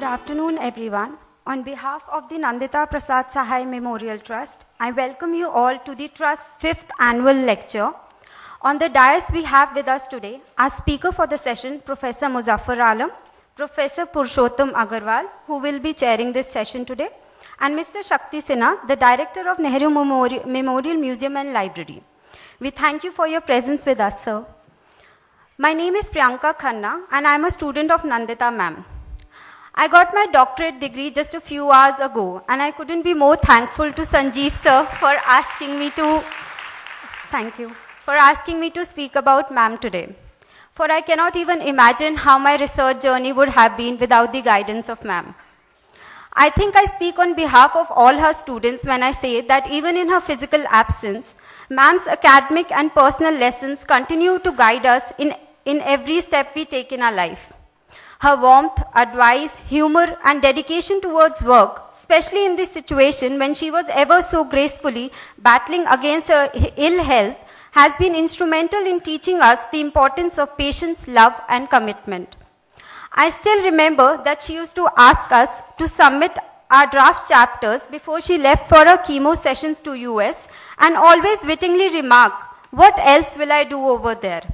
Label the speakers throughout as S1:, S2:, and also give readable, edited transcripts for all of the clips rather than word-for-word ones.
S1: afternoon, everyone. On behalf of the Nandita Prasad Sahai Memorial Trust, I welcome you all to the Trust's 5th annual lecture. On the dais, we have with us today our speaker for the session, Professor Muzaffar Alam, Professor Purushottam Agarwal, who will be chairing this session today, and Mr. Shakti Sinha, the Director of Nehru Memorial Museum and Library. We thank you for your presence with us, sir. My name is Priyanka Khanna, and I am a student of Nandita ma'am. I got my doctorate degree just a few hours ago, and I couldn't be more thankful to Sanjeev sir for asking me to speak about ma'am today. For I cannot even imagine how my research journey would have been without the guidance of ma'am. I think I speak on behalf of all her students when I say that even in her physical absence, ma'am's academic and personal lessons continue to guide us in every step we take in our life. Her warmth, advice, humor, and dedication towards work, especially in this situation when she was ever so gracefully battling against her ill health, has been instrumental in teaching us the importance of patience, love, and commitment. I still remember that she used to ask us to submit our draft chapters before she left for her chemo sessions to US, and always wittingly remark, "What else will I do over there?"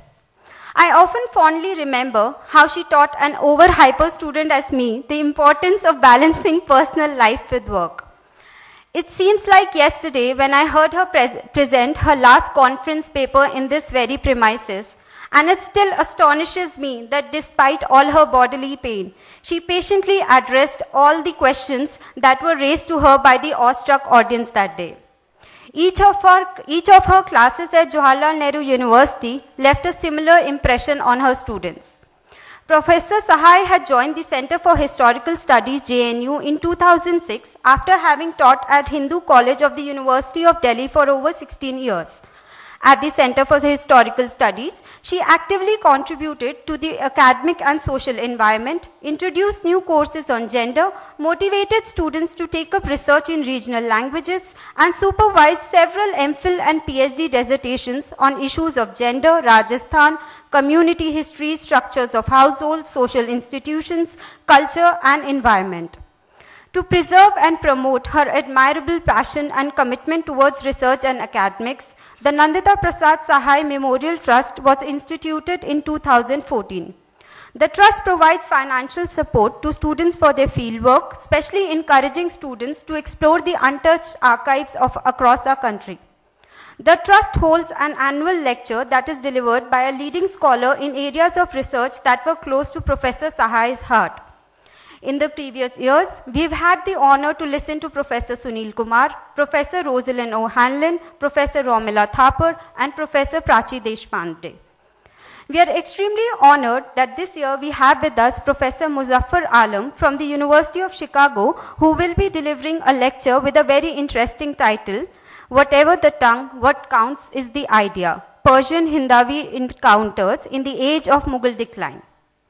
S1: I often fondly remember how she taught an over-hyper student as me the importance of balancing personal life with work. It seems like yesterday when I heard her present her last conference paper in this very premises, and it still astonishes me that despite all her bodily pain, she patiently addressed all the questions that were raised to her by the awestruck audience that day. Each of her classes at Jawaharlal Nehru University left a similar impression on her students. Professor Sahai had joined the Center for Historical Studies, JNU, in 2006 after having taught at Hindu College of the University of Delhi for over 16 years. At the Center for Historical Studies, she actively contributed to the academic and social environment, introduced new courses on gender, motivated students to take up research in regional languages, and supervised several MPhil and PhD dissertations on issues of gender, Rajasthan, community history, structures of households, social institutions, culture, and environment. To preserve and promote her admirable passion and commitment towards research and academics, the Nandita Prasad Sahai Memorial Trust was instituted in 2014. The trust provides financial support to students for their fieldwork, especially encouraging students to explore the untouched archives across our country. The trust holds an annual lecture that is delivered by a leading scholar in areas of research that were close to Professor Sahai's heart. In the previous years, we've had the honor to listen to Professor Sunil Kumar, Professor Rosalind O'Hanlon, Professor Romila Thapar, and Professor Prachi Deshpande. We are extremely honored that this year we have with us Professor Muzaffar Alam from the University of Chicago, who will be delivering a lecture with a very interesting title, "Whatever the Tongue, What Counts is the Idea, Persian-Hindavi Encounters in the Age of Mughal Decline."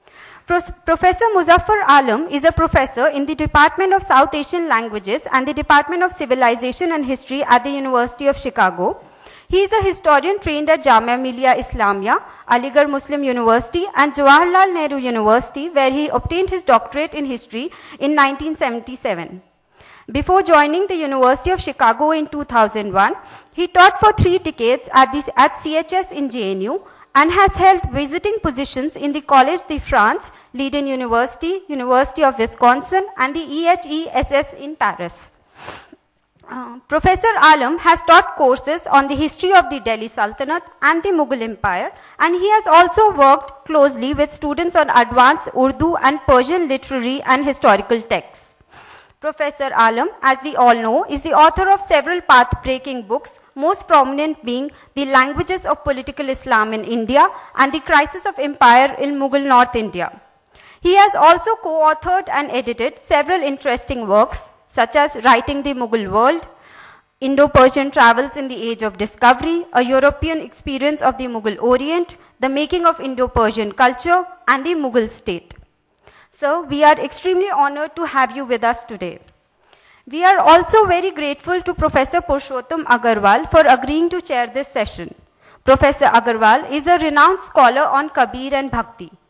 S1: Professor Muzaffar Alam is a professor in the Department of South Asian Languages and the Department of Civilization and History at the University of Chicago. He is a historian trained at Jamia Millia Islamia, Aligarh Muslim University, and Jawaharlal Nehru University, where he obtained his doctorate in history in 1977. Before joining the University of Chicago in 2001, he taught for 3 decades at CHS in JNU, and has held visiting positions in the Collège de France, Leiden University, University of Wisconsin, and the EHESS in Paris. Professor Alam has taught courses on the history of the Delhi Sultanate and the Mughal Empire, and he has also worked closely with students on advanced Urdu and Persian literary and historical texts. Professor Alam, as we all know, is the author of several path-breaking books, most prominent being The Languages of Political Islam in India and The Crisis of Empire in Mughal North India. He has also co-authored and edited several interesting works, such as Writing the Mughal World, Indo-Persian Travels in the Age of Discovery, A European Experience of the Mughal Orient, The Making of Indo-Persian Culture, and The Mughal State. So, we are extremely honored to have you with us today. We are also very grateful to Professor Purushottam Agarwal for agreeing to chair this session. Professor Agarwal is a renowned scholar on Kabir and Bhakti.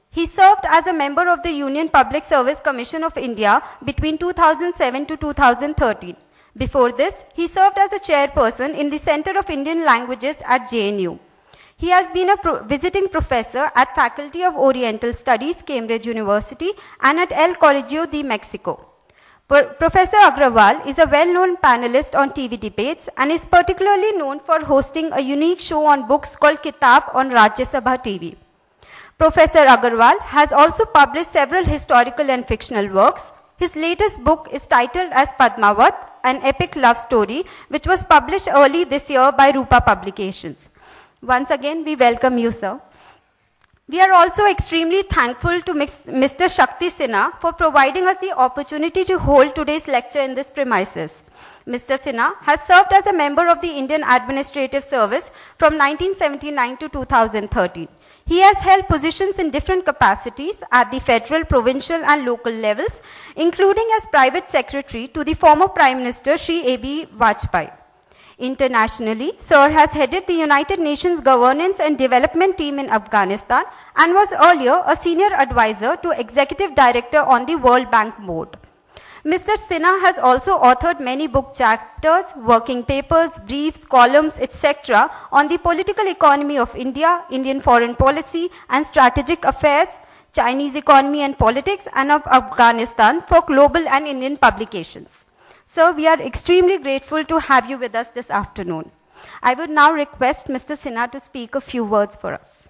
S1: He served as a member of the Union Public Service Commission of India between 2007 to 2013. Before this, he served as a chairperson in the Center of Indian Languages at JNU. He has been a visiting professor at Faculty of Oriental Studies, Cambridge University, and at El Colegio de Mexico. Professor Agrawal is a well-known panelist on TV debates and is particularly known for hosting a unique show on books called Kitab on Rajya Sabha TV. Professor Agrawal has also published several historical and fictional works. His latest book is titled as Padmavat, an epic love story, which was published early this year by Rupa Publications. Once again, we welcome you, sir. We are also extremely thankful to Mr. Shakti Sinha for providing us the opportunity to hold today's lecture in this premises. Mr. Sinha has served as a member of the Indian Administrative Service from 1979 to 2013. He has held positions in different capacities at the federal, provincial and local levels, including as private secretary to the former Prime Minister Shri A.B. Vajpayee. Internationally, Sir has headed the United Nations Governance and Development Team in Afghanistan and was earlier a senior advisor to Executive Director on the World Bank Board. Mr. Sinha has also authored many book chapters, working papers, briefs, columns, etc. on the political economy of India, Indian foreign policy and strategic affairs, Chinese economy and politics, and of Afghanistan for global and Indian publications. Sir, we are extremely grateful to have you with us this afternoon. I would now request Mr. Sinha to speak a few words for us.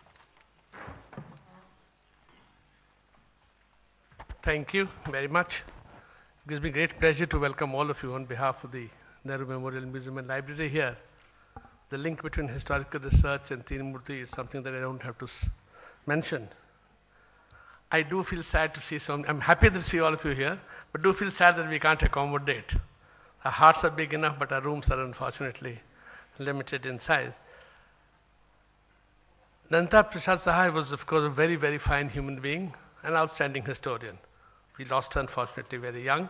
S2: Thank you very much. It gives me great pleasure to welcome all of you on behalf of the Nehru Memorial Museum and Library here. The link between historical research and Tinmurti is something that I don't have to mention. I do feel sad to see I'm happy to see all of you here, but do feel sad that we can't accommodate. Our hearts are big enough, but our rooms are unfortunately limited in size. Nandita Prasad Sahai was, of course, a very, very fine human being, an outstanding historian. We lost her, unfortunately, very young.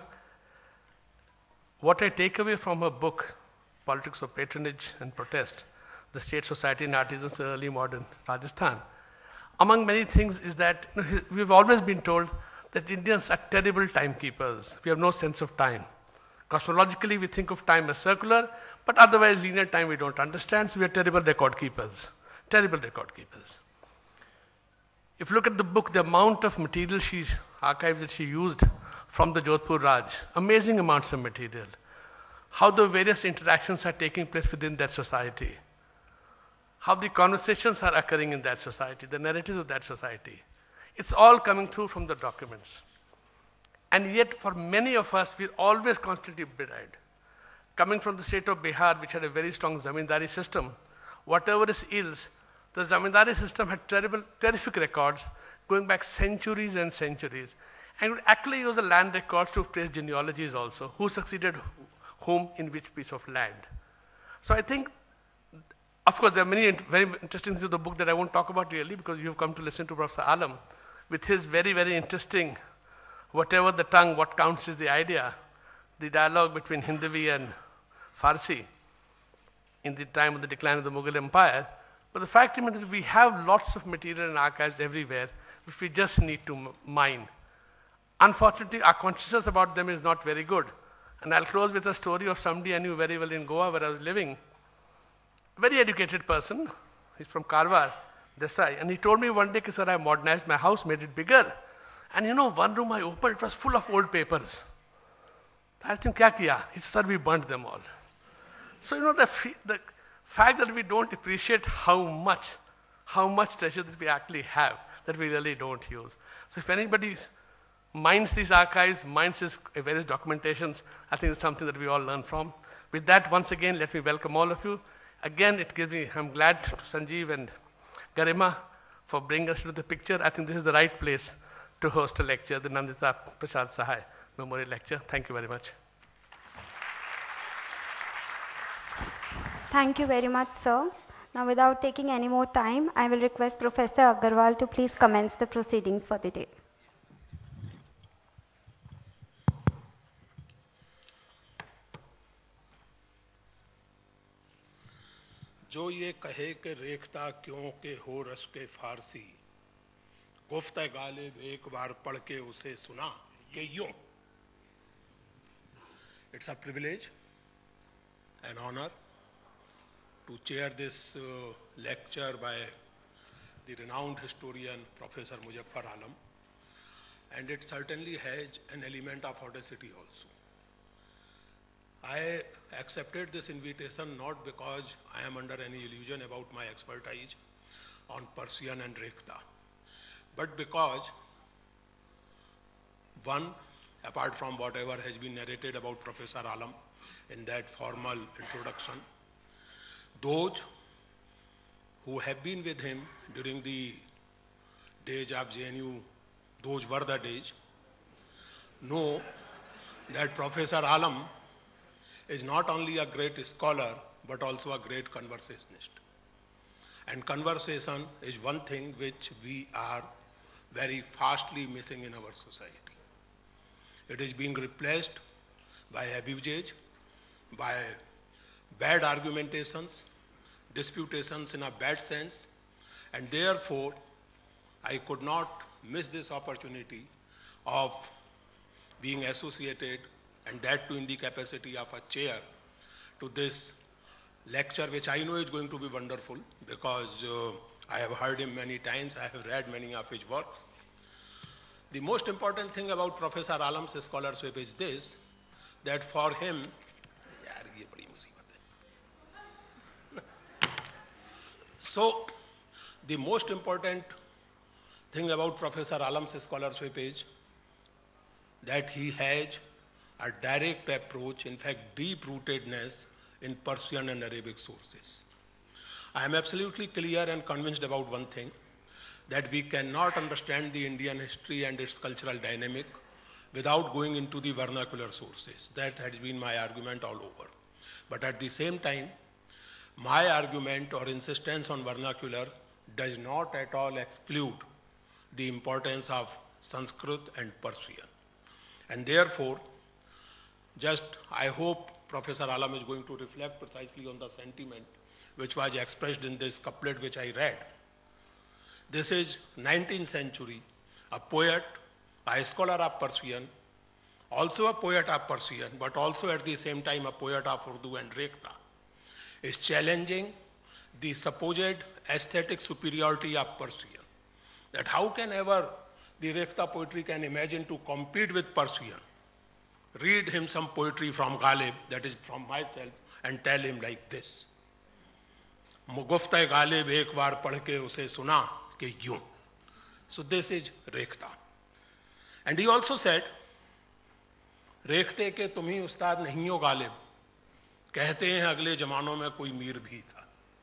S2: What I take away from her book, Politics of Patronage and Protest, The State, Society and Artisans in Early Modern Rajasthan, among many things is that we've always been told that Indians are terrible timekeepers. We have no sense of time. Cosmologically, we think of time as circular, but otherwise linear time we don't understand, so we are terrible record keepers. Terrible record keepers. If you look at the book, the amount of material archives that she used from the Jodhpur Raj, amazing amounts of material. How the various interactions are taking place within that society. How the conversations are occurring in that society, the narratives of that society. It's all coming through from the documents. And yet, for many of us, we're always constantly beried. Coming from the state of Bihar, which had a very strong zamindari system, whatever is ills, the zamindari system had terrific records going back centuries and centuries. And would actually use the land records to trace genealogies also, who succeeded whom in which piece of land. So I think, of course, there are many very interesting things in the book that I won't talk about really because you've come to listen to Professor Alam with his very, very interesting, whatever the tongue, what counts is the idea, the dialogue between Hindavi and Farsi in the time of the decline of the Mughal Empire. But the fact remains that we have lots of material and archives everywhere, which we just need to mine. Unfortunately, our consciousness about them is not very good. And I'll close with a story of somebody I knew very well in Goa where I was living. Very educated person, he's from Karwar, Desai, and he told me one day, sir, I modernized my house, made it bigger. And you know, one room I opened, it was full of old papers. I asked him, kya kiya? He said, sir, we burnt them all. So, you know, the fact that we don't appreciate how much treasure that we actually have, that we really don't use. So if anybody mines these archives, mines these various documentations, I think it's something that we all learn from. With that, once again, let me welcome all of you. Again, I'm glad to Sanjeev and Garima for bringing us to the picture. I think this is the right place to host a lecture, the Nandita Prasad Sahai Memorial Lecture. Thank you very much.
S1: Thank you very much, sir. Now, without taking any more time, I will request Professor Agarwal to please commence the proceedings for the day.
S3: जो ये कहे कि रेखता क्यों के हो रस के फारसी गुफ्त गालिब एक बार पढ़ के उसे सुना कि यूं. It's a privilege, an honor to chair this lecture by the renowned historian Professor Muzaffar Alam, and it certainly has an element of audacity also. I accepted this invitation not because I am under any illusion about my expertise on Persian and Rekhta, but because, one, apart from whatever has been narrated about Professor Alam in that formal introduction, those who have been with him during the days of JNU, those were the days, know that Professor Alam is not only a great scholar, but also a great conversationist. And conversation is one thing which we are very fastly missing in our society. It is being replaced by abusage, by bad argumentations, disputations in a bad sense, and therefore I could not miss this opportunity of being associated, and that too in the capacity of a chair, to this lecture, which I know is going to be wonderful because I have heard him many times, I have read many of his works. The most important thing about Professor Alam's scholarship is this, that for him, so the most important thing about Professor Alam's scholarship is that he has a direct approach, in fact deep-rootedness in Persian and Arabic sources. I am absolutely clear and convinced about one thing, that we cannot understand the Indian history and its cultural dynamic without going into the vernacular sources. That has been my argument all over. But at the same time, my argument or insistence on vernacular does not at all exclude the importance of Sanskrit and Persian. And therefore, just I hope Professor Alam is going to reflect precisely on the sentiment which was expressed in this couplet which I read. This is 19th century, a poet, a scholar of Persian, also a poet of Persian, but also at the same time a poet of Urdu and Rekhta, is challenging the supposed aesthetic superiority of Persian. That how can ever the Rekhta poetry can imagine to compete with Persian? Read him some poetry from Ghalib, that is from myself, and tell him like this. Guft-e Ghalib ek baar padh ke use suna ke yun. So this is Rekhta. And he also said, रेखते के तुम ही उस्ताद नहीं हो गालिब, कहते हैं अगले जमानों में कोई मीर भी था.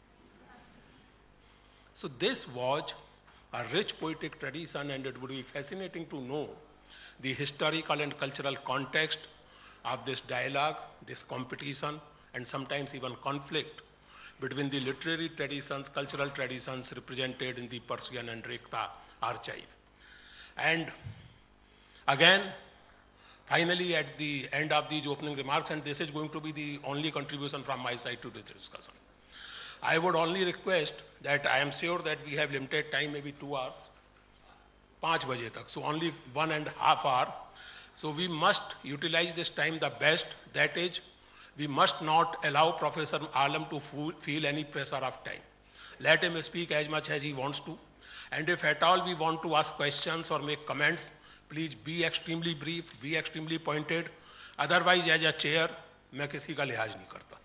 S3: So this was a rich poetic tradition, and it would be fascinating to know the historical and cultural context of this dialogue, this competition, and sometimes even conflict between the literary traditions, cultural traditions represented in the Persian and Rekhta archive. And again, finally, at the end of these opening remarks, and this is going to be the only contribution from my side to this discussion, I would only request that I am sure that we have limited time, maybe 2 hours, 5 baje tak, so only 1.5 hours. So we must utilize this time the best, that is, we must not allow Professor Alam to feel any pressure of time. Let him speak as much as he wants to, and if at all we want to ask questions or make comments, please be extremely brief, be extremely pointed. Otherwise, as a chair, मैं किसी का लिहाज नहीं करता.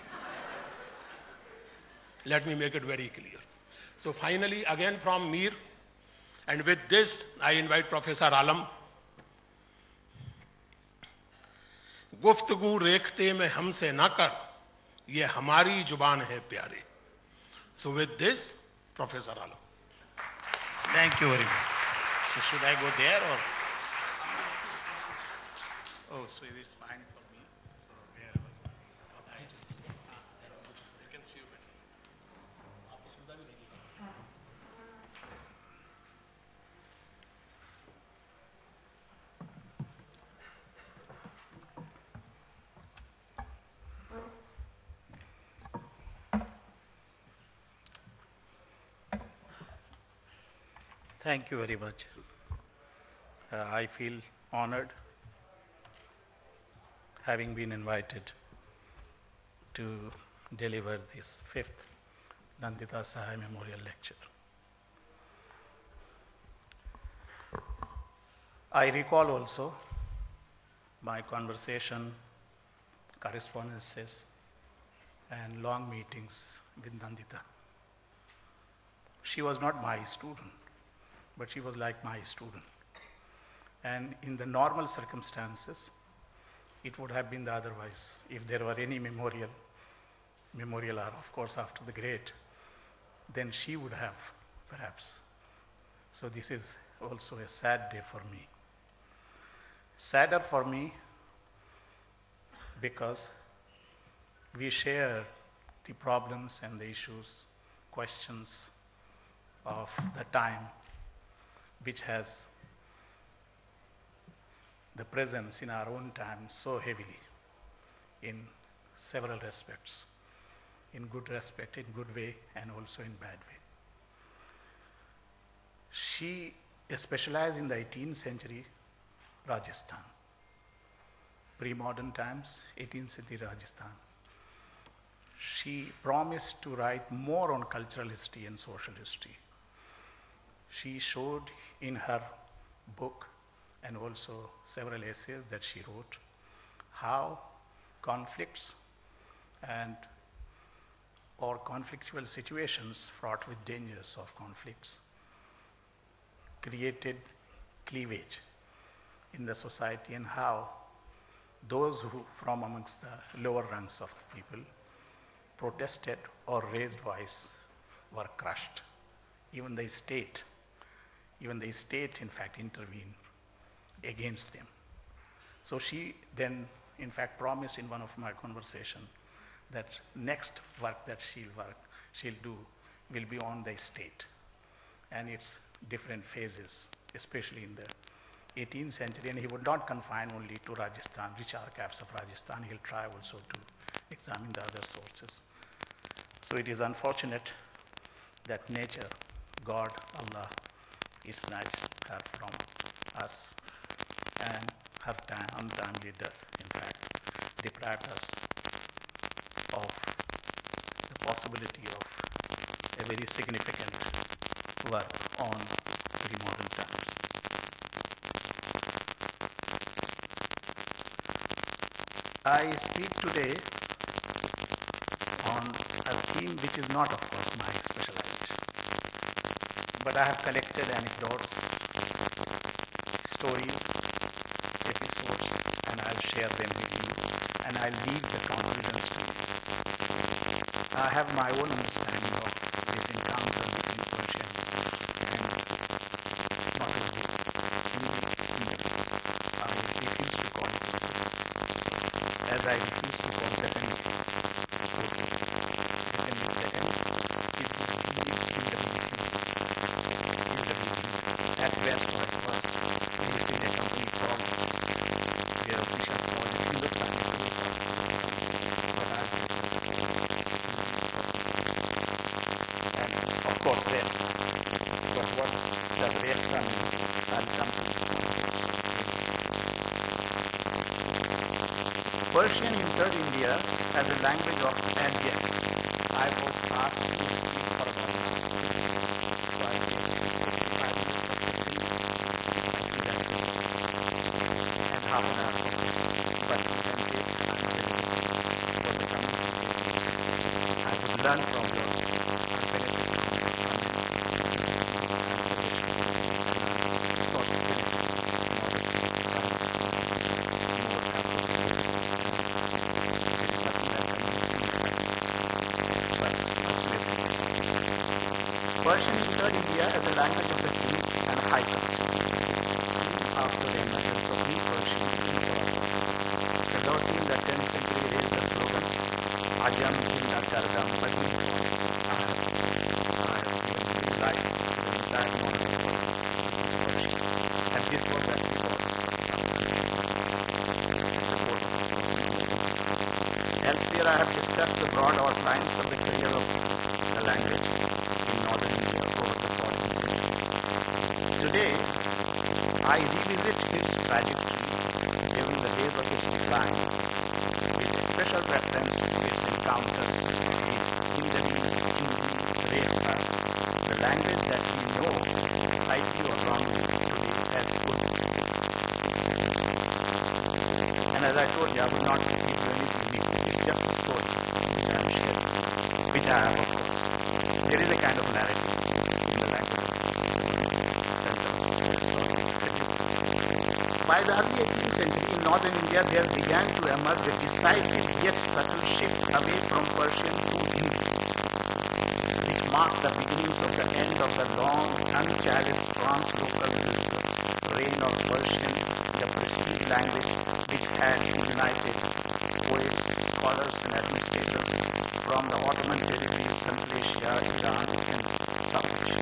S3: Let me make it very clear. So finally, again from Mir, and with this, I invite Professor Alam. गुफ्तगू रेखते में हमसे न कर, ये हमारी जुबान है प्यारे. So with this, Professor Alam.
S4: Thank you very much. So should I go there or? Oh, so it is fine for me. So wherever.
S2: You can see you better.
S4: Thank you very much. I feel honored having been invited to deliver this 5th Nandita Sahai Memorial Lecture. I recall also my conversation, correspondences, and long meetings with Nandita. She was not my student, but she was like my student. And in the normal circumstances, it would have been the otherwise. If there were any memorial are of course after the great, then she would have perhaps. So this is also a sad day for me. Sadder for me because we share the problems and the issues, questions of the time which has the presence in our own time so heavily in several respects, in good respect, in good way, and also in bad way. She specialized in the 18th century Rajasthan, pre-modern times, 18th century Rajasthan. She promised to write more on cultural history and social history. She showed in her book and also several essays that she wrote how conflicts or conflictual situations fraught with dangers of conflicts created cleavage in the society, and how those who from amongst the lower ranks of the people protested or raised voice were crushed. Even the state in fact intervened against them. So she then in fact promised in one of my conversation that next work that she'll do will be on the state and its different phases, especially in the 18th century, and he would not confine only to Rajasthan, rich archives of Rajasthan. He'll try also to examine the other sources. So it is unfortunate that nature, God, Allah, snatched her from us, and her untimely death, in fact, deprived us of the possibility of a very significant work on pre-modern times. I speak today on a theme which is not, of course, my specialization, but I have collected anecdotes, stories, episodes, and I'll share them with you, and I'll leave the conclusions to you. I have my own understanding of this encounter between Persian and not only Hindi. I refuse to call it Persian, as I refuse to call Japanese. At best, my first East India Company called their official called it Hindustan. And of course then, but what does rest from and something? Persian entered India as a language of, and yes, I was asked to speak for a podcast. So I gave 55 minutes of and half an hour for this. But you can take another for the coming. I would learn from your benefit from your comments and sort of thing in order to try more appropriate. There is nothing that can be but Persian entered India as a language of the kings and high caste. After the emergence of New Persian in Prasad, the Doti in the 10th century raised the slogan, Ajam Hinda Kardam Padmi. I have given life to the entire modern world, Persian. And this was actually Elsewhere I have discussed the broad outlines of the career of the language in northern India over the following years. today, I revisit its trajectory during the days of its decline, with special preference to its encounters with Hindavi, Rekha, the language that we know, rightly or wrongly, today as Urdu. And as I told you, I would not give you anything unique. It's just a story which I am sharing, which I have, of course. There is a kind of narrative in the language of By the early 18th century, in northern India, there began to emerge a decisive yet subtle shift away from Persian to Hindi, which marked the beginnings of the end of the long, unchallenged trans-local reign of Persian, the prestige language which had united poets, scholars, and administrators from the Ottoman territories, Central Asia, Iran, and South Asia.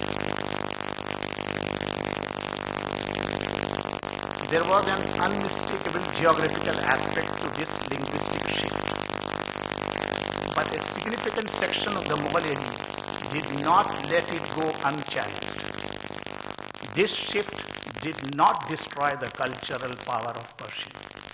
S4: There was an unmistakable geographical aspect to this linguistic shift. But a significant section of the Mughal elites did not let it go unchallenged. This shift did not destroy the cultural power of Persian.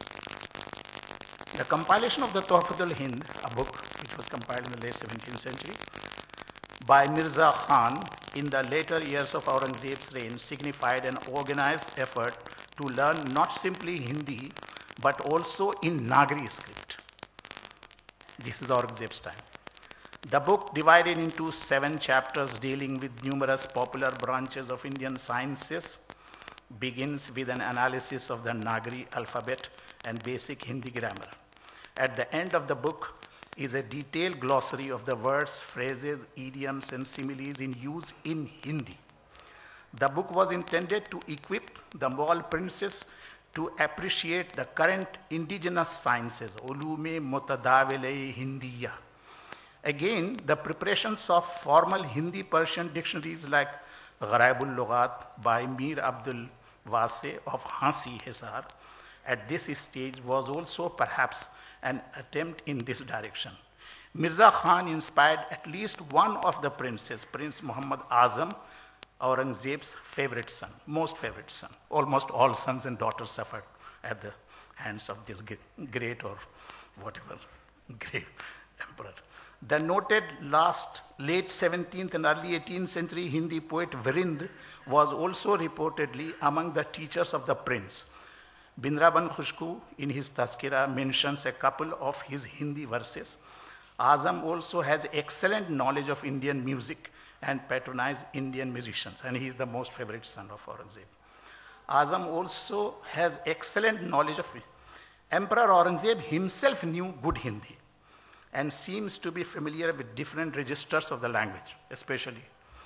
S4: The compilation of the Tuhfatul Hind, a book which was compiled in the late 17th century, by Mirza Khan in the later years of Aurangzeb's reign signified an organized effort to learn not simply Hindi, but also in Nagari script. This is Aurangzeb's time. The book, divided into 7 chapters dealing with numerous popular branches of Indian sciences, begins with an analysis of the Nagari alphabet and basic Hindi grammar. At the end of the book is a detailed glossary of the words, phrases, idioms, and similes in use in Hindi. The book was intended to equip the Mughal princes to appreciate the current indigenous sciences, ulume mutadawile Hindiya. Again, the preparations of formal Hindi-Persian dictionaries like Gharaibul Lughat by Mir Abdul Wase of Hansi Hisar at this stage was also perhaps an attempt in this direction. Mirza Khan inspired at least one of the princes, Prince Muhammad Azam, Aurangzeb's favorite son, most favorite son. Almost all sons and daughters suffered at the hands of this great or whatever great emperor. The noted late 17th and early 18th century Hindi poet Virind was also reportedly among the teachers of the prince. Bindraban Khushku in his Tazkira mentions a couple of his Hindi verses. Azam also has excellent knowledge of Indian music and patronized Indian musicians, and he is the most favorite son of Aurangzeb. Azam also has excellent knowledge of Emperor Aurangzeb himself knew good Hindi and seems to be familiar with different registers of the language, especially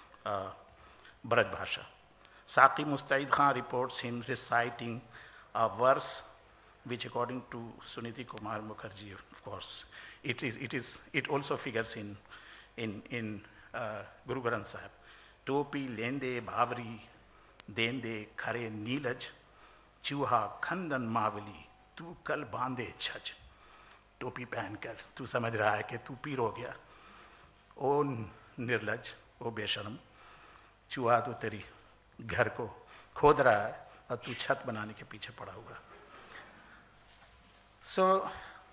S4: Braj Bhasha. Saqi Mustaid Khan reports him reciting a verse which, according to Suniti Kumar Mukherjee, of course, it also figures in Guru Granth Sahib. Topi lende bhavri dende khare neelaj, chuha khandan mavali, tu kal bande chaj. टोपी पहनकर तू समझ रहा है कि तू पीर हो गया, ओ निर्लज, ओ बेशर्म, चूहा तो तेरी घर को खोद रहा है और तू छत बनाने के पीछे पड़ा हुआ. So,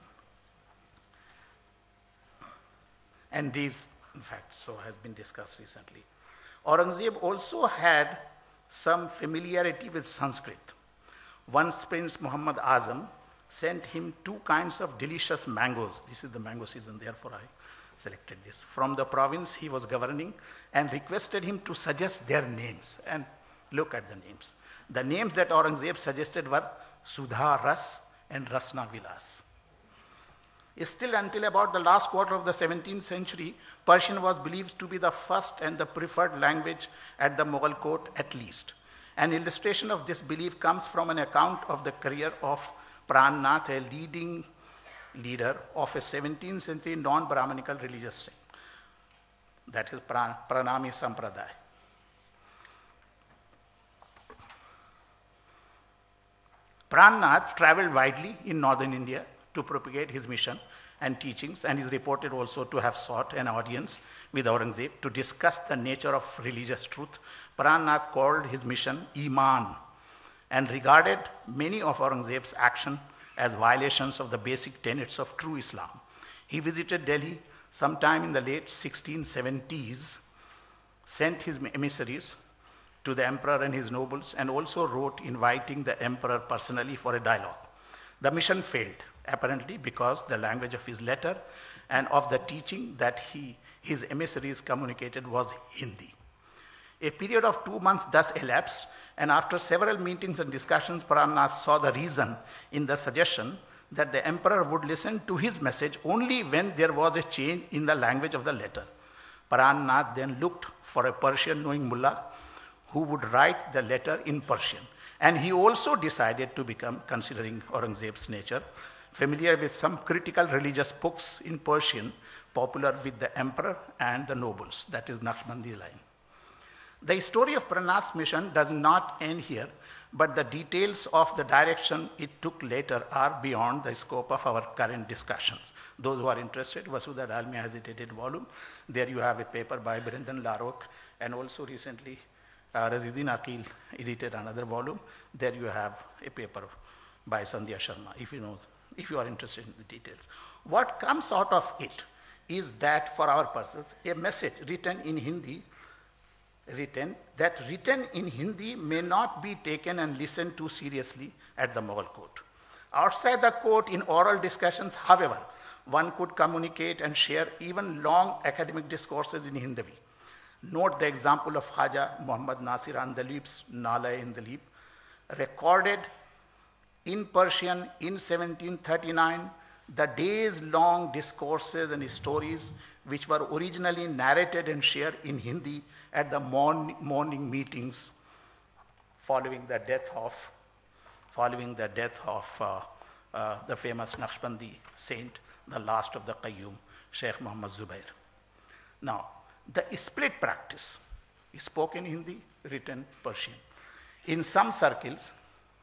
S4: and these, in fact, so has been discussed recently. Aurangzeb also had some familiarity with Sanskrit. Once Prince Muhammad Azam sent him 2 kinds of delicious mangoes. This is the mango season, therefore I selected this. From the province he was governing, and requested him to suggest their names. And look at the names. The names that Aurangzeb suggested were Sudha Ras and Rasna Vilas. Still, until about the last quarter of the 17th century, Persian was believed to be the first and the preferred language at the Mughal court at least. An illustration of this belief comes from an account of the career of Prannath, a leading leader of a 17th century non-Brahmanical religious sect, that is Pranami Sampradaya. Prannath traveled widely in northern India to propagate his mission and teachings, and is reported also to have sought an audience with Aurangzeb to discuss the nature of religious truth. Pran Nath called his mission Iman and regarded many of Aurangzeb's actions as violations of the basic tenets of true Islam. He visited Delhi sometime in the late 1670s, sent his emissaries to the emperor and his nobles, and also wrote inviting the emperor personally for a dialogue. The mission failed, apparently because the language of his letter and of the teaching that his emissaries communicated was Hindi. A period of 2 months thus elapsed, and after several meetings and discussions, Pran Nath saw the reason in the suggestion that the emperor would listen to his message only when there was a change in the language of the letter. Pran Nath then looked for a Persian-knowing mullah who would write the letter in Persian. And he also decided to become, considering Aurangzeb's nature, familiar with some critical religious books in Persian popular with the emperor and the nobles, that is Naqshbandi line. The story of Pran Nath's mission does not end here, but the details of the direction it took later are beyond the scope of our current discussions. Those who are interested, Vasudha Dalmia has edited volume. There you have a paper by Brendan Larrock, and also recently Raziuddin Aqil edited another volume. There you have a paper by Sandhya Sharma, if you are interested in the details. What comes out of it is that for our purposes, a message written in Hindi may not be taken and listened to seriously at the Mughal court. Outside the court, in oral discussions, however, one could communicate and share even long academic discourses in Hindavi. Note the example of Khaja Muhammad Nasir Andalib's Nala-e-Andalib, recorded in Persian in 1739, the days-long discourses and stories which were originally narrated and shared in Hindi at the morning meetings following the death of the famous Naqshbandi saint, the last of the Qayyum, Sheikh Muhammad Zubair. Now, the split practice is spoken Hindi, written Persian. In some circles,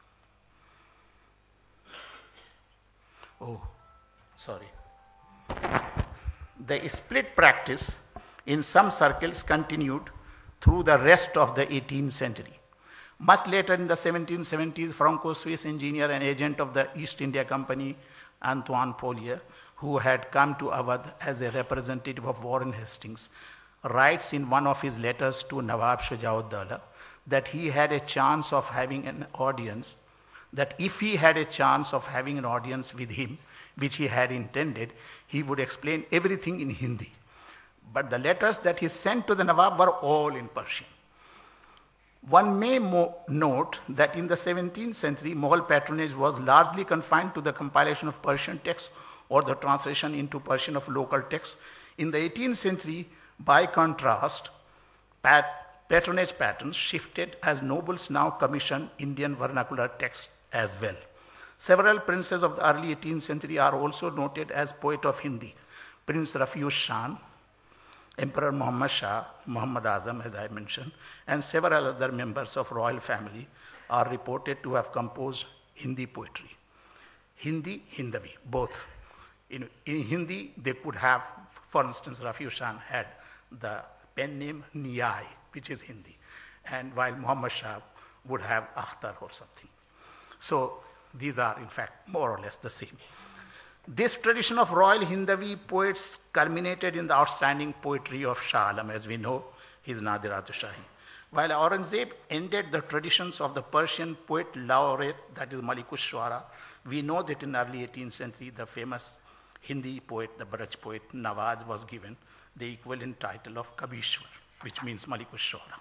S4: the split practice in some circles continued through the rest of the 18th century. Much later in the 1770s, Franco-Swiss engineer and agent of the East India Company, Antoine Polier, who had come to Awadh as a representative of Warren Hastings, writes in one of his letters to Nawab Shujauddaulah that he had a chance of having an audience, that if he had a chance of having an audience with him, which he had intended, he would explain everything in Hindi. But the letters that he sent to the Nawab were all in Persian. One may note that in the 17th century, Mughal patronage was largely confined to the compilation of Persian texts or the translation into Persian of local texts. In the 18th century, by contrast, patronage patterns shifted as nobles now commissioned Indian vernacular texts as well. Several princes of the early 18th century are also noted as poet of Hindi. Prince Rafiuz Shan, Emperor Muhammad Shah, Muhammad Azam, as I mentioned, and several other members of royal family are reported to have composed Hindi poetry. Hindi, Hindavi, both. In Hindi, they could have, for instance, Rafiuz Shan had the pen name Niyai, which is Hindi, and while Muhammad Shah would have Akhtar or something. So these are, in fact, more or less the same. This tradition of royal Hindavi poets culminated in the outstanding poetry of Shah Alam, as we know, his Nadirat-u-Shahi. While Aurangzeb ended the traditions of the Persian poet laureate, that is Malik-ush-Shuara, we know that in early 18th century, the famous Hindi poet, the Braj poet Nawaz, was given the equivalent title of Kabishwar, which means Malik-ush-Shuara.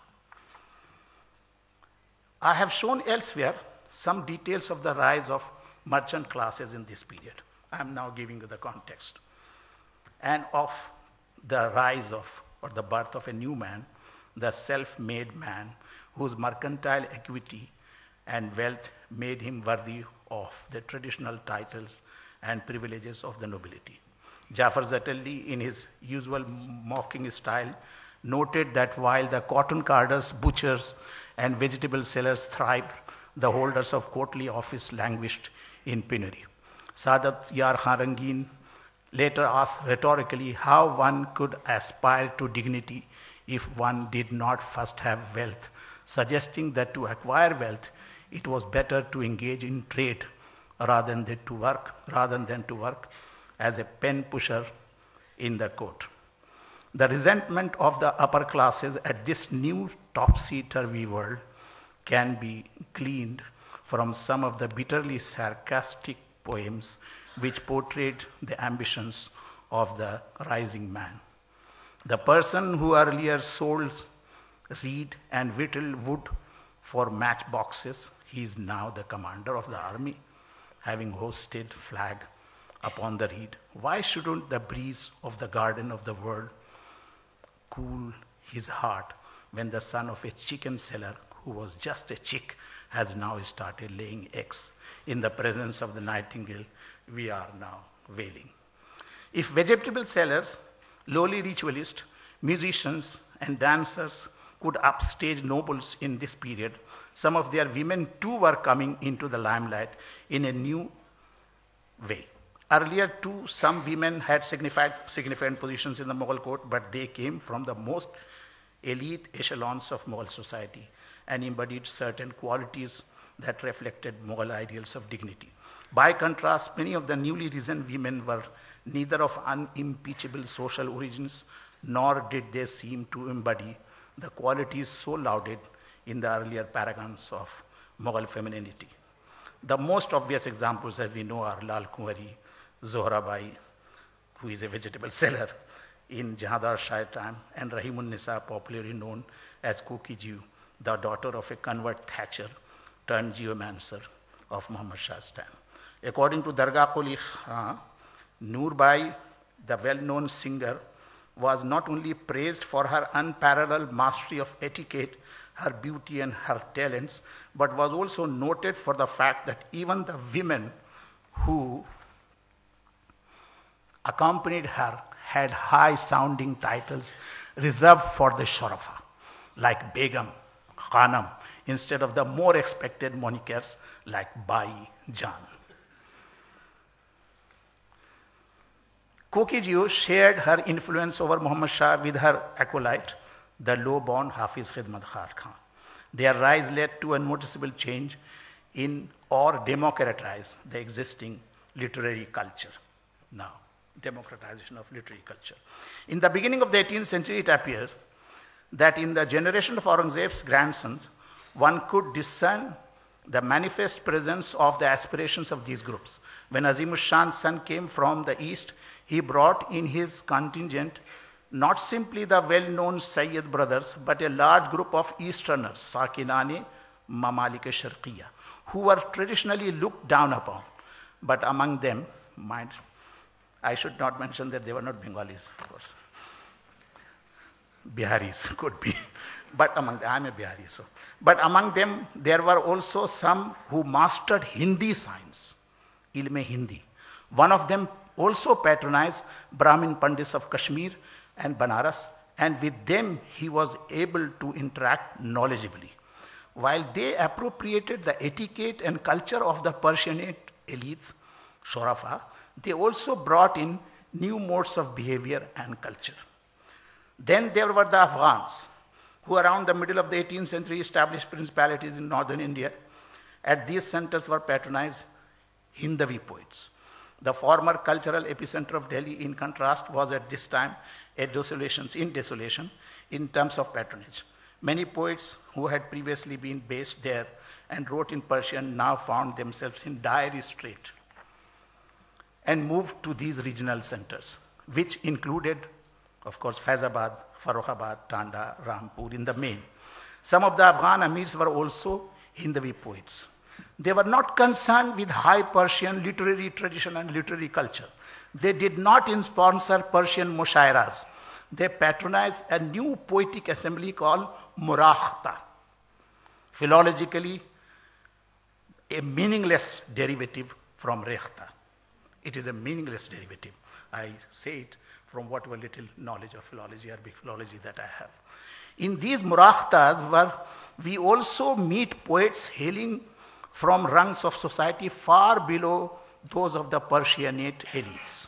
S4: I have shown elsewhere some details of the rise of merchant classes in this period. I am now giving you the context. And of the rise of, or the birth of a new man, the self-made man, whose mercantile equity and wealth made him worthy of the traditional titles and privileges of the nobility. Jafar Zatalli, in his usual mocking style, noted that while the cotton carders, butchers, and vegetable sellers thrived, the holders of courtly office languished in penury. Sadat Yar Khan Rangeen later asked rhetorically how one could aspire to dignity if one did not first have wealth, suggesting that to acquire wealth, it was better to engage in trade rather than to work as a pen pusher in the court. The resentment of the upper classes at this new topsy-turvy world can be gleaned from some of the bitterly sarcastic poems which portrayed the ambitions of the rising man. The person who earlier sold reed and whittled wood for matchboxes, he is now the commander of the army, having hoisted flag upon the reed. Why shouldn't the breeze of the garden of the world cool his heart when the son of a chicken seller, who was just a chick, has now started laying eggs? In the presence of the nightingale, we are now wailing. If vegetable sellers, lowly ritualists, musicians, and dancers could upstage nobles in this period, some of their women too were coming into the limelight in a new way. Earlier too, some women had significant positions in the Mughal court, but they came from the most elite echelons of Mughal society and embodied certain qualities that reflected Mughal ideals of dignity. By contrast, many of the newly risen women were neither of unimpeachable social origins, nor did they seem to embody the qualities so lauded in the earlier paragons of Mughal femininity. The most obvious examples, as we know, are Lal Kunwari, Zohrabai, who is a vegetable seller in Jahandar Shah time, and Rahimun Nisa, popularly known as Koki Jew, the daughter of a convert thatcher turned geomancer of Muhammad Shah's time. According to Dargah Quli Khan, Noorbai, the well-known singer, was not only praised for her unparalleled mastery of etiquette, her beauty and her talents, but was also noted for the fact that even the women who accompanied her had high-sounding titles reserved for the Sharafa, like Begum, Khanam, instead of the more expected monikers like Bai, Jan. Koki Jio shared her influence over Muhammad Shah with her acolyte, the low-born Hafiz Khidmat Khan. Their rise led to a noticeable change in or democratized the existing literary culture. Now, democratization of literary culture. In the beginning of the 18th century, it appears that in the generation of Aurangzeb's grandsons, one could discern the manifest presence of the aspirations of these groups. When Azimush Shan's son came from the east, he brought in his contingent not simply the well-known Sayyid brothers, but a large group of Easterners, Sakinane Mamalik-e Sharqiya, who were traditionally looked down upon. But among them, I should not mention that they were not Bengalis, of course. Biharis could be. But among them, I'm a Bihari, so. But among them, there were also some who mastered Hindi science, ilme Hindi. One of them also patronized Brahmin Pandits of Kashmir and Banaras, and with them he was able to interact knowledgeably. While they appropriated the etiquette and culture of the Persianate elites, Shorafa, they also brought in new modes of behavior and culture. Then there were the Afghans, who around the middle of the 18th century established principalities in northern India. At these centers were patronized Hindavi poets. The former cultural epicenter of Delhi, in contrast, was at this time in desolation in terms of patronage. Many poets who had previously been based there and wrote in Persian now found themselves in dire strait and moved to these regional centers, which included, of course, Faizabad, Farrukhabad, Tanda, Rampur in the main. Some of the Afghan amirs were also Hindavi poets. They were not concerned with high Persian literary tradition and literary culture. They did not sponsor Persian mushairas. They patronized a new poetic assembly called Murakhta, philologically a meaningless derivative from Rekhta. It is a meaningless derivative. I say it from whatever little knowledge of philology, Arabic philology that I have. In these Murakhtas, we also meet poets hailing from rungs of society far below those of the Persianate elites.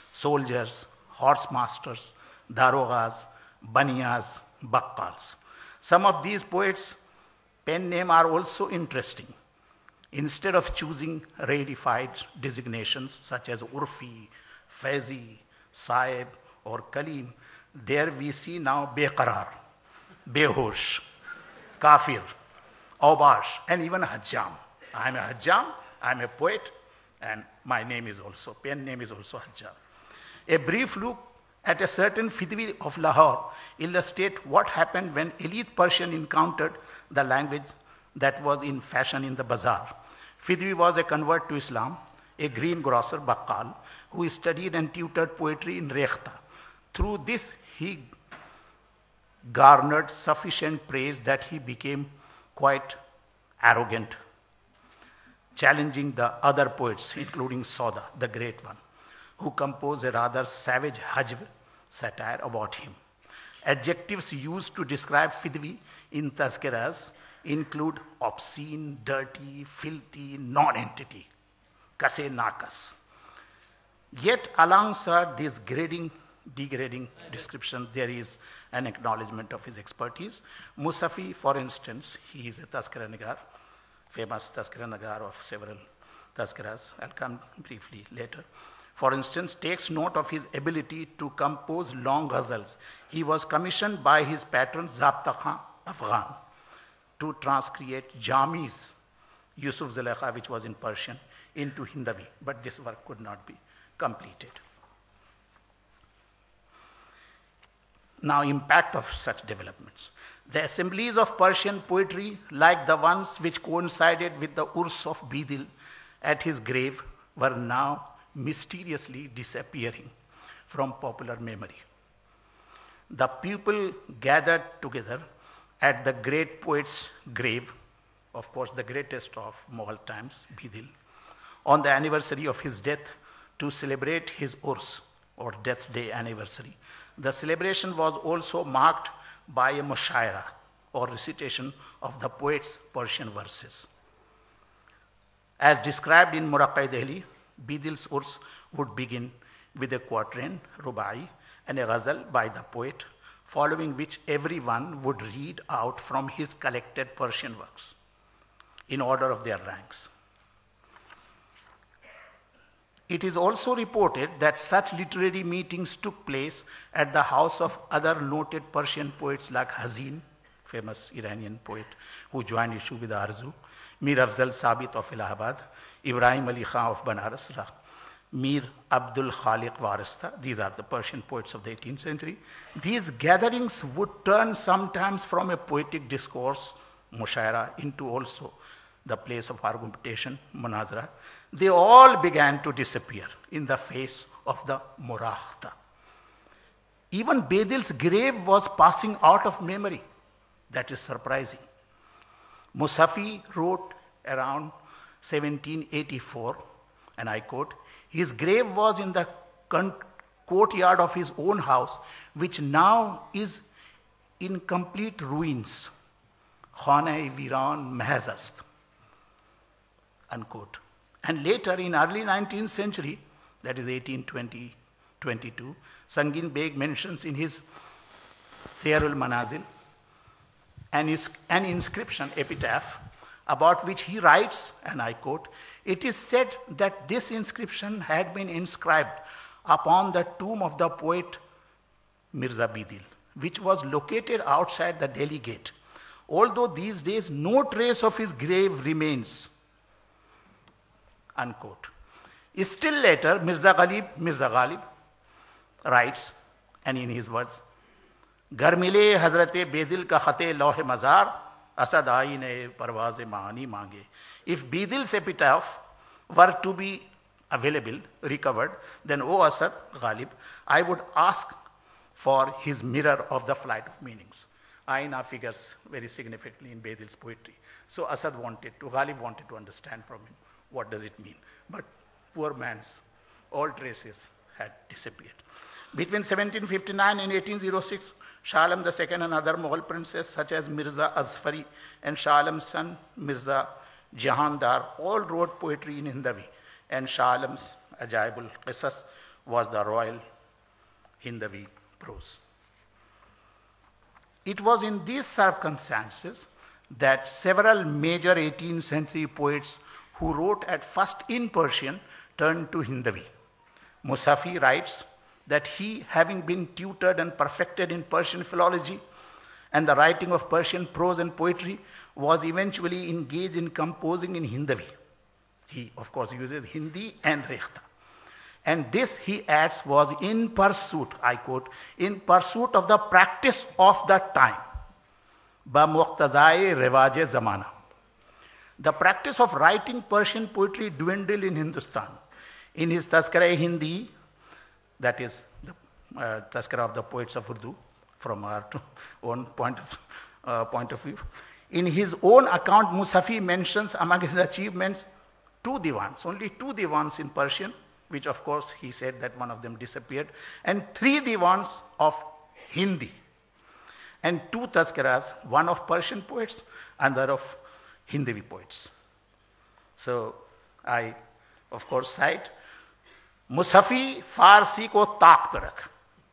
S4: soldiers, horse masters, darogas, baniyas, bakkals. Some of these poets' pen names are also interesting. Instead of choosing rarefied designations such as Urfi, Faizi, Saib, or Kalim, there we see now Beqarar, Behosh, Kafir, Aubash, and even Hajjam. I am a Hajjam, I am a poet, and my name is also, pen name is also Hajjam. A brief look at a certain Fidwi of Lahore illustrates what happened when elite Persian encountered the language that was in fashion in the bazaar. Fidwi was a convert to Islam, a greengrocer, Bakkal, who studied and tutored poetry in Rekhta. Through this, he garnered sufficient praise that he became quite arrogant, challenging the other poets, including Sauda, the great one, who composed a rather savage hajv satire about him. Adjectives used to describe Fidwi in Tazkiras include obscene, dirty, filthy, non-entity, kase nakas. Yet alongside this degrading description, there is an acknowledgement of his expertise. Musafi, for instance, he is a Tazkira Nagar, famous Tazkira Nagar of several Tazkiras. I'll come briefly later. For instance, takes note of his ability to compose long ghazals. He was commissioned by his patron Zabta Khan Afghan to transcreate Jami's Yusuf Zulaikha, which was in Persian, into Hindavi, but this work could not be completed. Now, impact of such developments. The assemblies of Persian poetry, like the ones which coincided with the Urs of Bidil at his grave, were now mysteriously disappearing from popular memory. The people gathered together at the great poet's grave, of course the greatest of Mughal times, Bidil, on the anniversary of his death to celebrate his Urs, or death day anniversary. The celebration was also marked by a mushaira, or recitation of the poet's Persian verses. As described in Muraqqa Dehli, Bidil's Urs would begin with a quatrain, rubai, and a ghazal by the poet, following which everyone would read out from his collected Persian works in order of their ranks. It is also reported that such literary meetings took place at the house of other noted Persian poets like Hazin, famous Iranian poet who joined issue with Arzu, Mir Afzal Sabit of Allahabad, Ibrahim Ali Khan of Banaras, Mir Abdul Khaliq Warista. These are the Persian poets of the 18th century. These gatherings would turn sometimes from a poetic discourse, mushaira, into also the place of argumentation, munazara. They all began to disappear in the face of the murakhta. Even Bedil's grave was passing out of memory. That is surprising. Musafi wrote around 1784, and I quote, his grave was in the courtyard of his own house, which now is in complete ruins. Khane Viran Mahazast, unquote. And later, in early 19th century, that is 1820-22, Sangin Beg mentions in his Siyarul Manazil an inscription, epitaph, about which he writes, and I quote, it is said that this inscription had been inscribed upon the tomb of the poet Mirza Bidil, which was located outside the Delhi gate. Although these days no trace of his grave remains, unquote. Still later, Mirza Ghalib writes, and in his words, Garmile Hazrate Bedil ka khate lohe mazar, asad aine parwaze maani mange. If Bedil's epitaph were to be available, recovered, then O Asad Ghalib, I would ask for his mirror of the flight of meanings. Aina figures very significantly in Bedil's poetry. So Ghalib wanted to understand from him, what does it mean? But poor man's all traces had disappeared. Between 1759 and 1806, Shah Alam II and other Mughal princes such as Mirza Azfari and Shah Alam's son Mirza Jahandar all wrote poetry in Hindavi, and Shah Alam's Ajaibul Qisas was the royal Hindavi prose. It was in these circumstances that several major 18th century poets who wrote at first in Persian turned to Hindavi. Muzaffar writes that he, having been tutored and perfected in Persian philology and the writing of Persian prose and poetry, was eventually engaged in composing in Hindavi. He, of course, uses Hindi and Rekhta. And this, he adds, was in pursuit, I quote, in pursuit of the practice of the time. Ba muqtazaye rewaje zamana. The practice of writing Persian poetry dwindled in Hindustan. In his Tazkara-e-Hindi, that is the Tazkara of the poets of Urdu, from our own point of view. In his own account, Muzaffar mentions among his achievements 2 divans, only 2 divans in Persian, which of course he said that one of them disappeared, and 3 divans of Hindi, and 2 Tazkaras, one of Persian poets, another of Hindavi poets. So I, of course, cite, Musafi फारसी को ताक पर रख,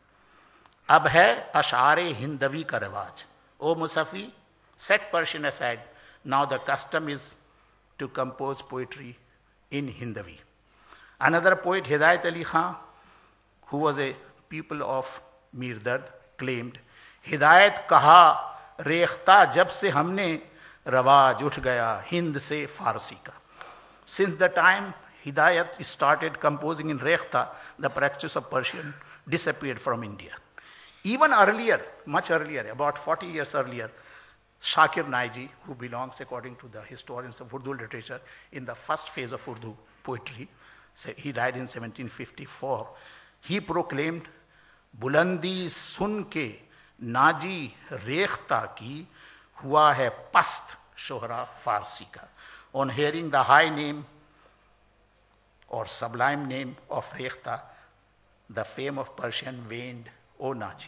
S4: अब है अशारे हिंदवी का रिवाज. O Muzaffar, set Persian aside. Now the custom is to compose poetry in Hindavi. Another poet, Hidayat Ali Khan, who was a pupil of Mir Dard, claimed, Hidayat kaha rekhta jab se humne rawaj uth gaya Hind se Farsi ka. Since the time Hidayat started composing in Rekhta, the practice of Persian disappeared from India. Even earlier, much earlier, about 40 years earlier, Shakir Naiji, who belongs, according to the historians of Urdu literature, in the first phase of Urdu poetry, he died in 1754, he proclaimed, Bulandi sun ke Naji Rekhta ki hua hai past shohra Farsi ka. On hearing the high name or sublime name of Rekhta, the fame of Persian waned, O Naji.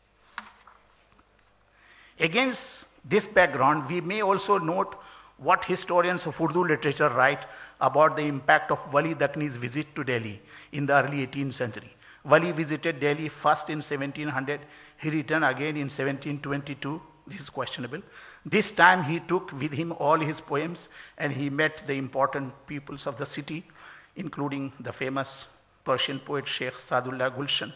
S4: Against this background, we may also note what historians of Urdu literature write about the impact of Wali Dakhni's visit to Delhi in the early 18th century. Wali visited Delhi first in 1700, he returned again in 1722, this is questionable. This time he took with him all his poems and he met the important peoples of the city, including the famous Persian poet Sheikh Sadullah Gulshan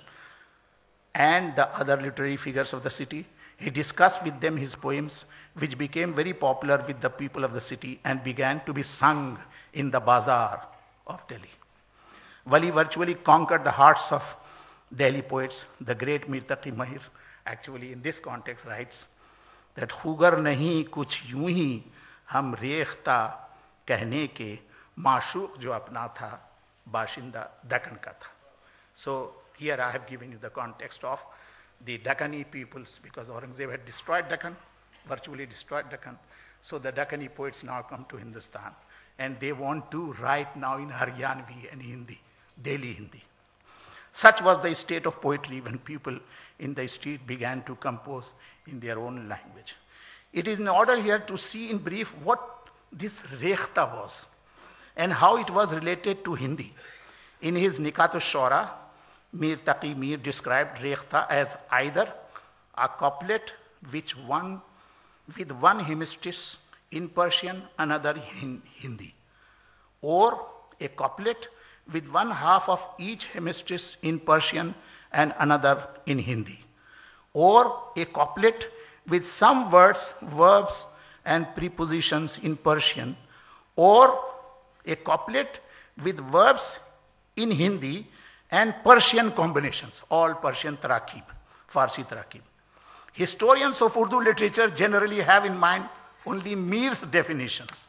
S4: and the other literary figures of the city. He discussed with them his poems, which became very popular with the people of the city and began to be sung in the bazaar of Delhi. Wali virtually conquered the hearts of Delhi poets. The great Mir Taqi Mahir, actually in this context, writes that Hugar nahi kuch yun hi hum rekhta कहने के माशूक जो अपना था बाशिंदा दक्कन का था. So here I have given you the context of the Dakkani peoples, because Aurangzeb had destroyed Deccan, virtually destroyed Deccan. So the Dakkani poets now come to Hindustan and they want to write now in Haryanvi and Hindi, Delhi Hindi. Such was the state of poetry when people in the street began to compose in their own language. It is in order here to see in brief what this Rekhta was and how it was related to Hindi. In his Nikat-ush-Shora, Mir Taqi Mir described Rekhta as either a couplet with one hemistice in Persian, another in Hindi, or a couplet with one half of each hemistice in Persian and another in Hindi, or a couplet with some words, verbs, and prepositions in Persian, or a couplet with verbs in Hindi and Persian combinations, all Persian tarakib, Farsi tarakib. Historians of Urdu literature generally have in mind only Mir's definitions.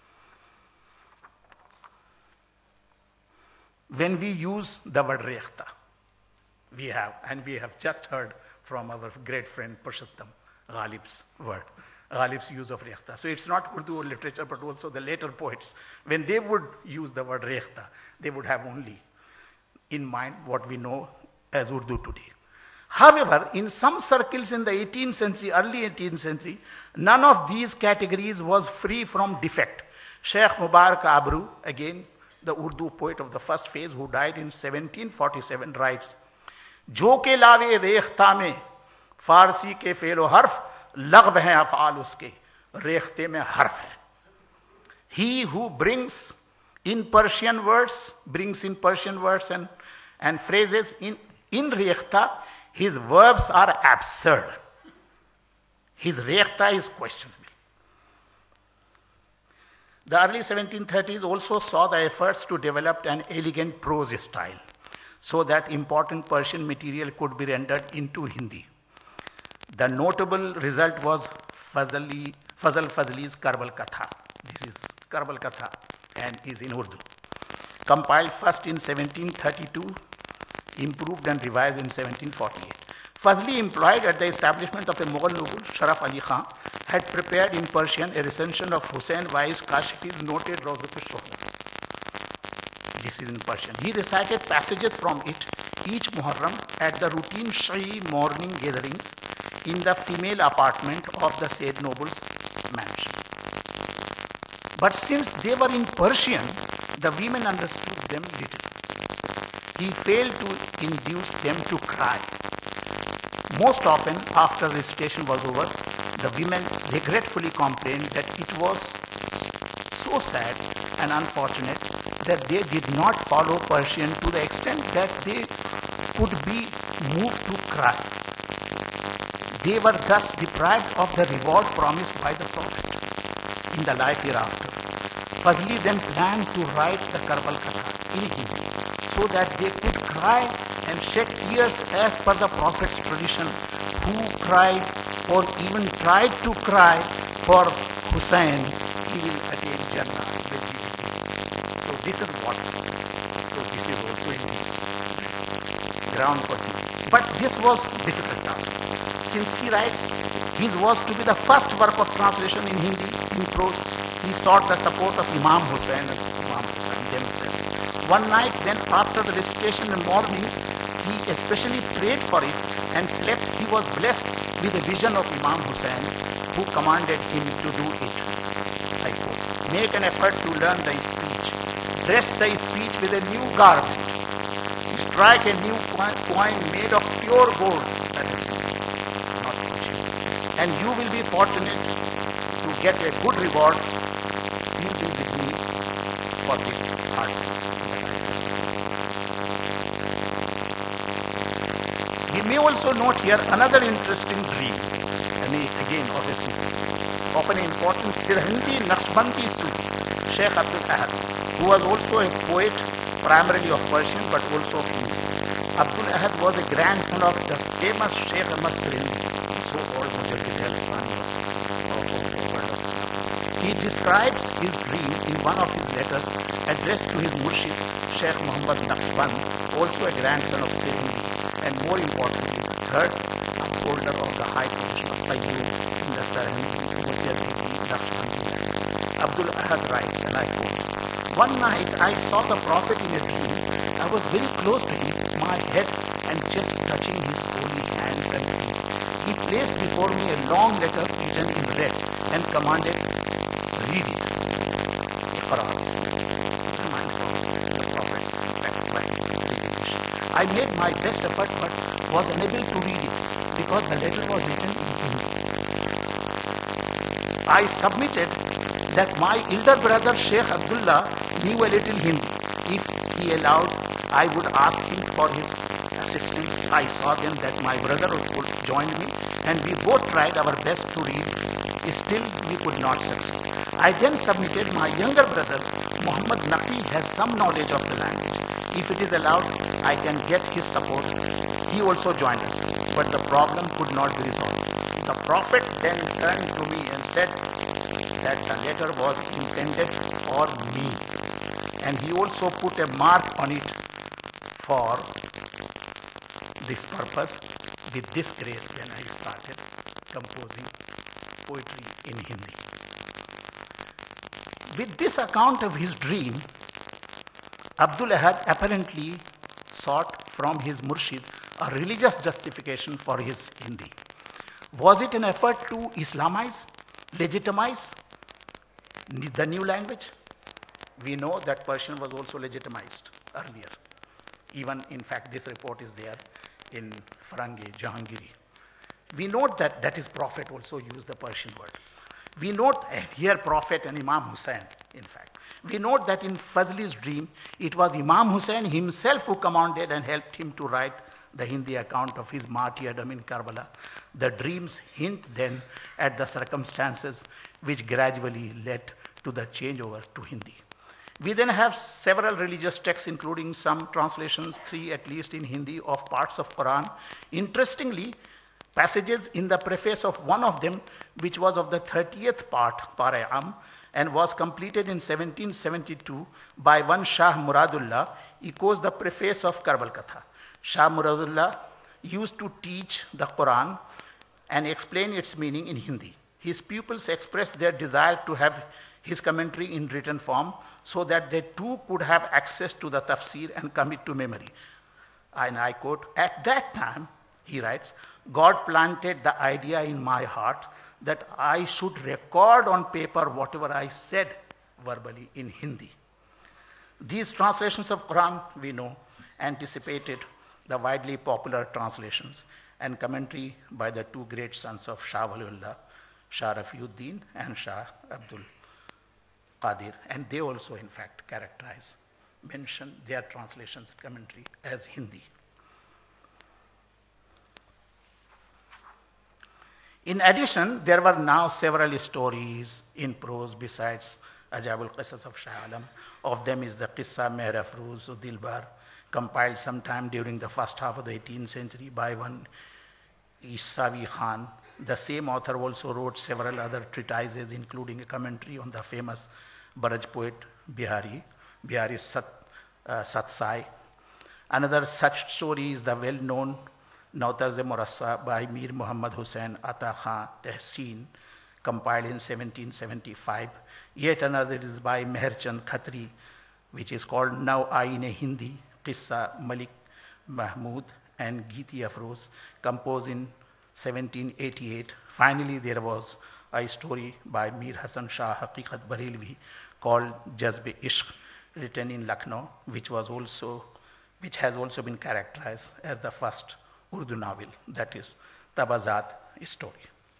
S4: When we use the word Rekhta, we have just heard from our great friend Purushottam Ghalib's word, Ghalib's use of Rekhta. So it's not Urdu literature, but also the later poets. When they would use the word Rekhta, they would have only in mind what we know as Urdu today. However, in some circles in the 18th century, early 18th century, none of these categories was free from defect. Sheikh Mubarak Abru, again the Urdu poet of the first phase who died in 1747, writes, जो के लावे रेख्ता में फारसी के fellow हर्फ लग़्व हैं अफ़आल उसके रेख्ते में हर्फ है. He who brings in Persian words and phrases in rekhta, his verbs are absurd. His rekhta is questionable. The early 1730s also saw the efforts to develop an elegant prose style so that important Persian material could be rendered into Hindi. The notable result was Fazl Fazli's Karbal Katha. This is Karbal Katha and is in Urdu. Compiled first in 1732, improved and revised in 1748. Fazli, employed at the establishment of a Mughal noble, Sharaf Ali Khan, had prepared in Persian a recension of Hussain Wais Kashifi's noted Rawzat al-Shuhra. This is in Persian. He recited passages from it each Muharram at the routine Shahi morning gatherings in the female apartment of the said noble's mansion. But since they were in Persian, the women understood them little. He failed to induce them to cry. Most often, after the recitation was over, the women regretfully complained that it was so sad and unfortunate that they did not follow Persian to the extent that they could be moved to cry. They were thus deprived of the reward promised by the Prophet in the life hereafter. Fazli then planned to write the Karbal Katha in Hindi so that they could cry and shed tears as per the Prophet's tradition, who cried or even tried to cry for Hussain, he will attain Jannah with Jesus. So this is what. So this is also in ground for him. But this was difficult task. Since he writes, his was to be the first work of translation in Hindi in prose. He sought the support of Imam Hussain themselves. One night, then after the recitation in the morning, he especially prayed for it and slept. He was blessed with a vision of Imam Hussain, who commanded him to do it. I quote, make an effort to learn thy speech. Dress thy speech with a new garment. Strike a new coin made of pure gold. And you will be fortunate to get a good reward. You will be with me for this art. We may also note here another interesting dream, again of an important Sirhindi Naqshbandi Sufi, Sheikh Abdul Ahad, who was also a poet primarily of Persian but also of Hindi. Abdul Ahad was a grandson of the famous Sheikh Ahmad Sirhindi, so-called Muzaffar. He describes his dream in one of his letters addressed to his Murshid, Sheikh Muhammad Naqshband, also a grandson of Sirhindi, and more importantly, the third upholder of the high position of Qayyum in the Sahai Naqshbandi. Abdul Ahad writes, and I quote, one night I saw the Prophet in a dream. I was very close to him, my head and chest touching his holy hands and feet. He placed before me a long letter written in red and commanded, read it. I made my best effort but was unable to read it because the letter was written in Hindi. I submitted that my elder brother Sheikh Abdullah knew a little Hindi. If he allowed, I would ask him for his assistance. I saw then that my brother joined me and we both tried our best to read. Still, we could not succeed. I then submitted my younger brother, Muhammad Naqi, has some knowledge of the language. If it is allowed, I can get his support. He also joined us, but the problem could not be resolved. The Prophet then turned to me and said that the letter was intended for me. And he also put a mark on it for this purpose. With this grace, then I started composing poetry in Hindi. With this account of his dream, Abdul Ahad apparently sought from his Murshid a religious justification for his Hindi. Was it an effort to Islamize, legitimize the new language? We know that Persian was also legitimized earlier. Even, in fact, this report is there in Farangi, Jahangiri. We note that that is Prophet also used the Persian word. We note here Prophet and Imam Hussain, in fact. We note that in Fazli's dream, it was Imam Hussain himself who commanded and helped him to write the Hindi account of his martyrdom in Karbala. The dreams hint then at the circumstances which gradually led to the changeover to Hindi. We then have several religious texts, including some translations, 3 at least in Hindi, of parts of Quran. Interestingly, passages in the preface of one of them, which was of the 30th part, Par-e-Am, and was completed in 1772 by one Shah Muradullah, echoes the preface of Karbal Katha. Shah Muradullah used to teach the Quran and explain its meaning in Hindi. His pupils expressed their desire to have his commentary in written form so that they too could have access to the tafsir and commit to memory. And I quote, "At that time," he writes, "God planted the idea in my heart that I should record on paper whatever I said verbally in Hindi." These translations of Quran, we know, anticipated the widely popular translations and commentary by the two great sons of Shah Waliullah, Shah Rafiuddin and Shah Abdul Qadir. And they also, in fact, mention their translations and commentary as Hindi. In addition, there were now several stories in prose besides Ajabul Qisas of Shah Alam. Of them is the Qissa Mehr Afroz or Dilbar, compiled sometime during the first half of the 18th century by one Isavi Khan. The same author also wrote several other treatises, including a commentary on the famous Braj poet Bihari Satsai. Another such story is the well-known Nautarz-e-Murassa by Mir Muhammad Hussain Ata Khan Tehseen, compiled in 1775. Yet another is by Meherchand Khatri, which is called Now Aine Hindi, Qissa Malik Mahmud and Geeti Afroz, composed in 1788. Finally, there was a story by Mir Hasan Shah Haqiqat Barelvi called Jazb-e-Ishq, written in Lucknow, which has also been characterized as the first Urdu novel, that is Tabazat story.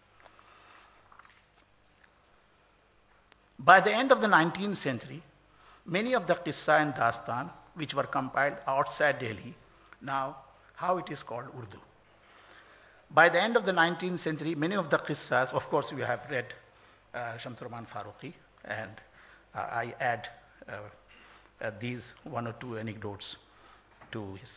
S4: By the end of the 19th century, many of the Qissa and Dastan, which were compiled outside Delhi, now how it is called Urdu. By the end of the 19th century, many of the Qissas, of course we have read Shamsur Rahman Farooqi, and I add these one or two anecdotes to his.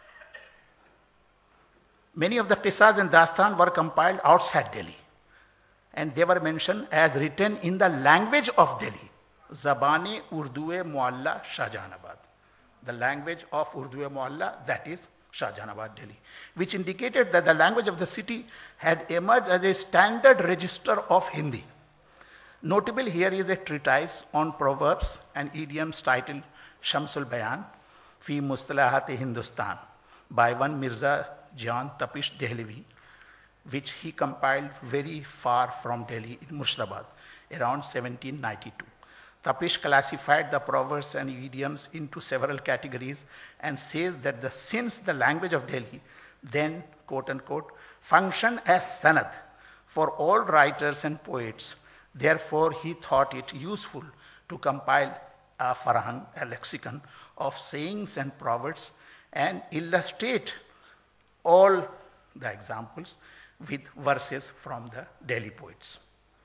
S4: Many of the Qissas and Dastan were compiled outside Delhi, and they were mentioned as written in the language of Delhi, Zabane Urdu-e Mualla Shahjahanabad, the language of Urdu-e Mualla, that is Shahjahanabad, Delhi, which indicated that the language of the city had emerged as a standard register of Hindi. Notable here is a treatise on proverbs and idioms titled Shamsul Bayan fi Mustalahat-e Hindustan by one Mirza Jan Tapish Dehlavi, which he compiled very far from Delhi in Murshidabad around 1792. Tapish classified the proverbs and idioms into several categories and says that since the language of Delhi then, quote unquote, functioned as sanad for all writers and poets, therefore he thought it useful to compile a farhan, a lexicon of sayings and proverbs, and illustrate all the examples with verses from the Delhi poets.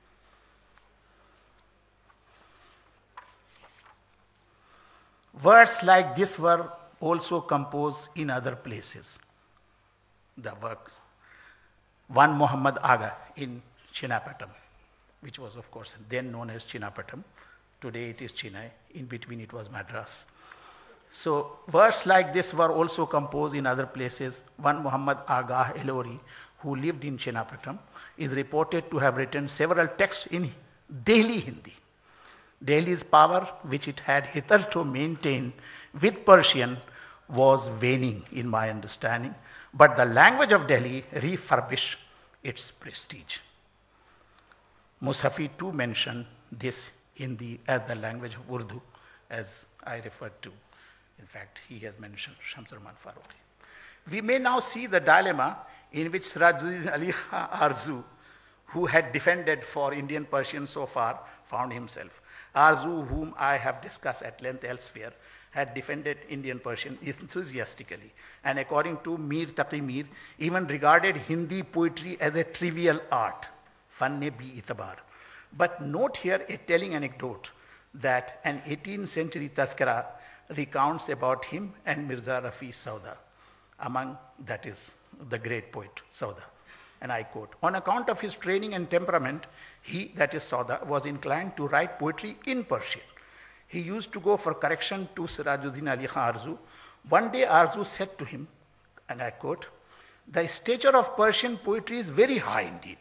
S4: Words like this were also composed in other places. The work, one Muhammad Aga in Chinapatam, which was of course then known as Chinapatam. Today it is Chennai. In between it was Madras. So words like this were also composed in other places. One Muhammad Aga Elori, who lived in Chinapatam, is reported to have written several texts in Delhi Hindi. Delhi's power, which it had hitherto maintained with Persian, was waning in my understanding, but the language of Delhi refurbished its prestige. Musafi too mentioned this Hindi as the language of Urdu, as I referred to. In fact, he has mentioned Shamsur-Rahman Farooqi. We may now see the dilemma in which Sirajuddin Ali Khan Arzu, who had defended for Indian Persian so far, found himself. Arzu, whom I have discussed at length elsewhere, had defended Indian Persian enthusiastically, and according to Mir Taqi Mir, even regarded Hindi poetry as a trivial art, fan-e-bi-itabar. But note here a telling anecdote that an 18th century tazkara recounts about him and Mirza Rafi Sauda, among, that is, the great poet Sauda. And I quote, on account of his training and temperament, he, that is Sauda, was inclined to write poetry in Persian. He used to go for correction to Sirajuddin Ali Khan Arzu. One day Arzu said to him, and I quote, the stature of Persian poetry is very high indeed.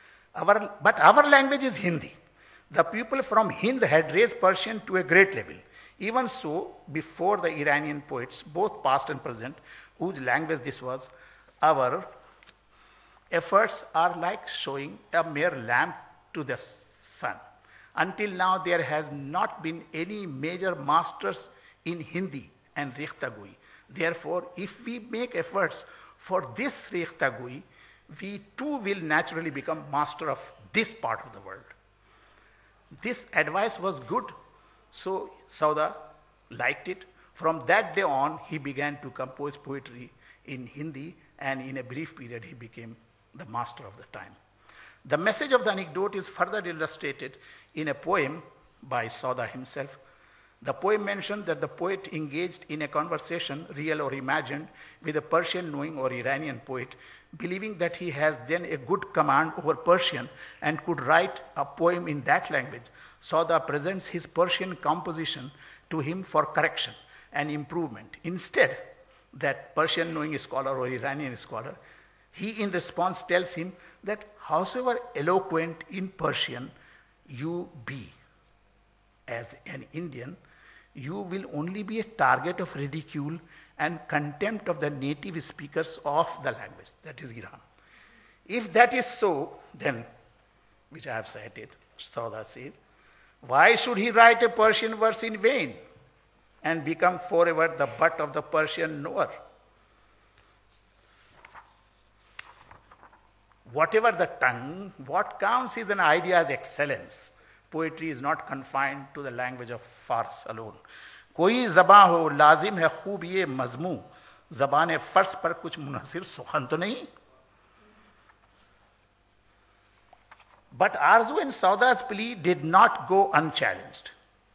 S4: But our language is Hindi. The people from Hind had raised Persian to a great level. Even so, before the Iranian poets, both past and present, whose language this was, our efforts are like showing a mere lamp to the sun. Until now, there has not been any major masters in Hindi and Rekhtagui. Therefore, if we make efforts for this Rekhtagui, we too will naturally become master of this part of the world. This advice was good, so Sauda liked it. From that day on, he began to compose poetry in Hindi, and in a brief period, he became the master of the time. The message of the anecdote is further illustrated in a poem by Sauda himself. The poem mentioned that the poet engaged in a conversation, real or imagined, with a Persian knowing or Iranian poet, believing that he has then a good command over Persian and could write a poem in that language. Sauda presents his Persian composition to him for correction and improvement. Instead, that Persian knowing scholar or Iranian scholar, he in response tells him that howsoever eloquent in Persian you be as an Indian, you will only be a target of ridicule and contempt of the native speakers of the language, that is Iran. If that is so, then, which I have cited, Sauda says, why should he write a Persian verse in vain and become forever the butt of the Persian knower? Whatever the tongue, what counts is an idea's excellence. Poetry is not confined to the language of farce alone. कोई ज़बां हो लाजिम है खूब ये मज़मू ज़बान फ़र्स पर कुछ मुनहसिर सुखन तो नहीं. But Arzu and Sauda's plea did not go unchallenged.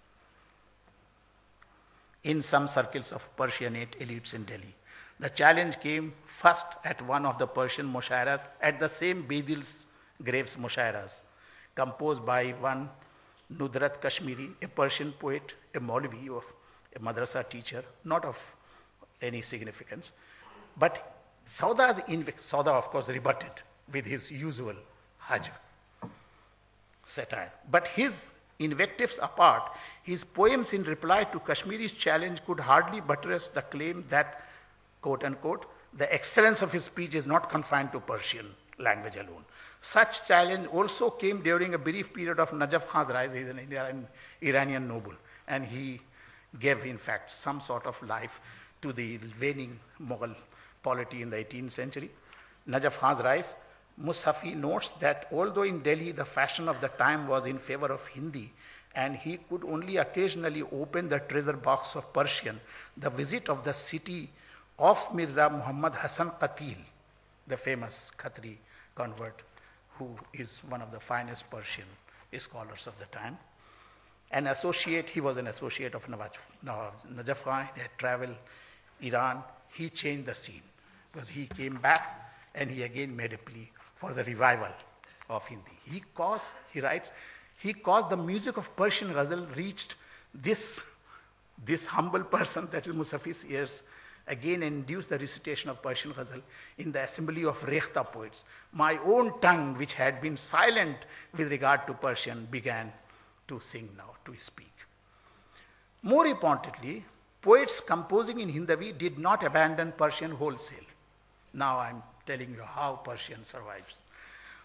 S4: In some circles of Persianate elites in Delhi, the challenge came first at one of the Persian mushairas at the same Bedil's graves mushairas, composed by one Nudrat Kashmiri, a Persian poet, a Maulvi, of a madrasa teacher, not of any significance. But Sauda, of course, rebutted with his usual hajj satire. But his invectives apart, his poems in reply to Kashmiri's challenge could hardly buttress the claim that, quote unquote, the excellence of his speech is not confined to Persian language alone. Such challenge also came during a brief period of Najaf Khan's rise. He is an Iranian noble, and he gave, in fact, some sort of life to the waning Mughal polity in the 18th century. Najaf Khan's rise, Musaffi notes that although in Delhi the fashion of the time was in favor of Hindi, and he could only occasionally open the treasure box of Persian, the visit of the city of Mirza Muhammad Hassan Qatil, the famous Khatri convert, who is one of the finest Persian scholars of the time. He was an associate of Najaf Khan. He had traveled Iran. He changed the scene because he came back and he again made a plea for the revival of Hindi. He writes, he caused the music of Persian ghazal reached this humble person, that is Musaffi's ears, again induced the recitation of Persian ghazal in the assembly of Rekhta poets. My own tongue, which had been silent with regard to Persian, began to sing now, to speak. More importantly, poets composing in Hindavi did not abandon Persian wholesale. Now I'm telling you how Persian survives.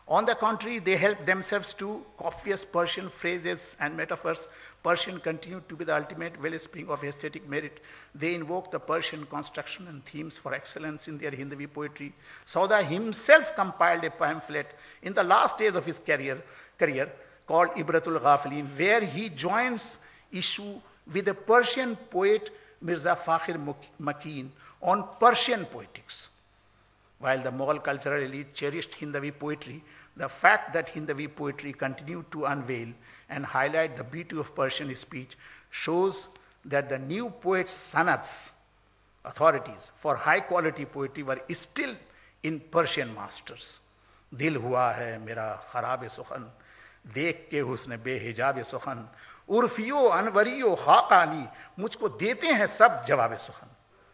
S4: On the contrary, they helped themselves to copious Persian phrases and metaphors. Persian continued to be the ultimate wellspring of aesthetic merit. They invoked the Persian construction and themes for excellence in their Hindavi poetry. Sauda himself compiled a pamphlet in the last days of his career called Ibratul Ghafilin, where he joins issue with a Persian poet, Mirza Fakhir Makeen, on Persian poetics. While the Mughal cultural elite cherished Hindavi poetry, the fact that Hindavi poetry continued to unveil and highlight the beauty of Persian speech shows that the new poets' sanads, authorities for high-quality poetry, were still in Persian masters. Dil hua hai mera kharabe sukhan, dekh ke husne behijabe sukhan, urfiyo anwariyo khaqani, mujhko dete hain sab jawabe sukhan.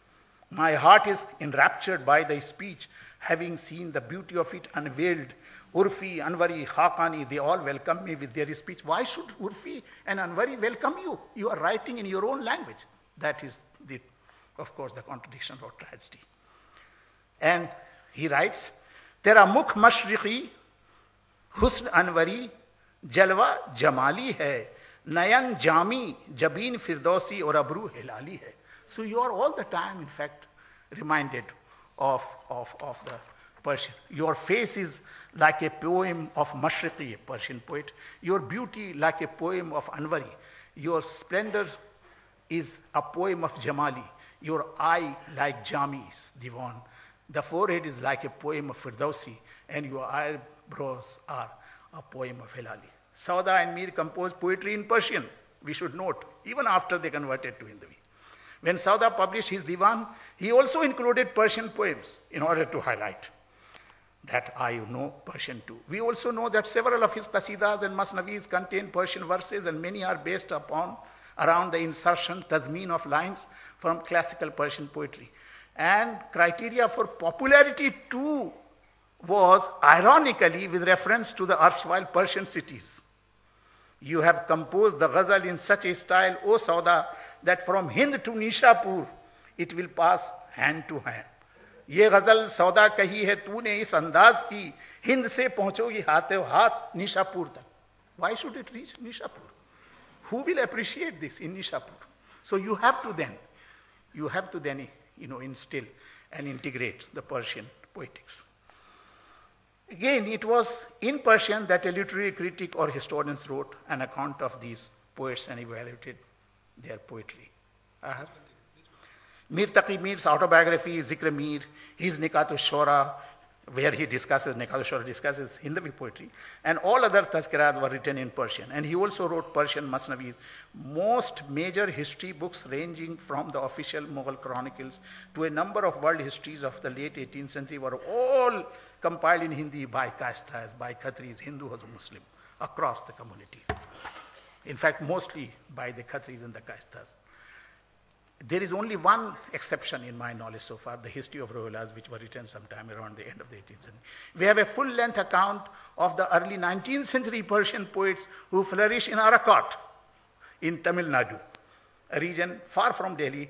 S4: My heart is enraptured by the speech, having seen the beauty of it unveiled. Urfi, Anwari, Khaqani, they all welcome me with their speech. Why should Urfi and Anwari welcome you? You are writing in your own language. That is, of course, the contradiction or tragedy. And he writes, Tera mukh mashriqi, husn Anwari, jalwa jamali hai, nayan jami, jabin firdausi or abru hilali hai. So you are all the time, in fact, reminded of the Persian. Your face is like a poem of Mashriqi, a Persian poet. Your beauty like a poem of Anwari. Your splendor is a poem of Jamali. Your eye like Jami's divan. The forehead is like a poem of Firdausi, and your eyebrows are a poem of Hilali. Sauda and Mir composed poetry in Persian, we should note, even after they converted to Hindavi. When Sauda published his divan, he also included Persian poems in order to highlight that I know Persian too. We also know that several of his qasidas and masnavis contain Persian verses, and many are based around the insertion, tazmeen of lines from classical Persian poetry. And criteria for popularity too was ironically with reference to the erstwhile Persian cities. You have composed the ghazal in such a style, O Sauda, that from Hind to Nishapur, it will pass hand to hand. ये गजल सौदा कही है तूने इस अंदाज की, हिंद से पहुंचोगी हाथे हाथ निशापुर तक. Why should it reach Nishapur? Who will appreciate this in Nishapur? So you have to then instill and integrate the Persian poetics. Again, it was in Persian that a literary critic or historians wrote an account of these poets and evaluated their poetry. Mir Taqi Mir's autobiography, Zikr Mir, his Nikat-ul-Shora, where he discusses Hindavi poetry, and all other tazkiras were written in Persian. And he also wrote Persian masnavis. Most major history books ranging from the official Mughal chronicles to a number of world histories of the late 18th century were all compiled in Hindi by Kaistas, by Khatris, Hindu or Muslim, across the community. In fact, mostly by the Khatris and the Kaistas. There is only one exception in my knowledge so far, the history of Rohilas, which were written sometime around the end of the 18th century. We have a full-length account of the early 19th century Persian poets who flourished in Arakat, in Tamil Nadu, a region far from Delhi.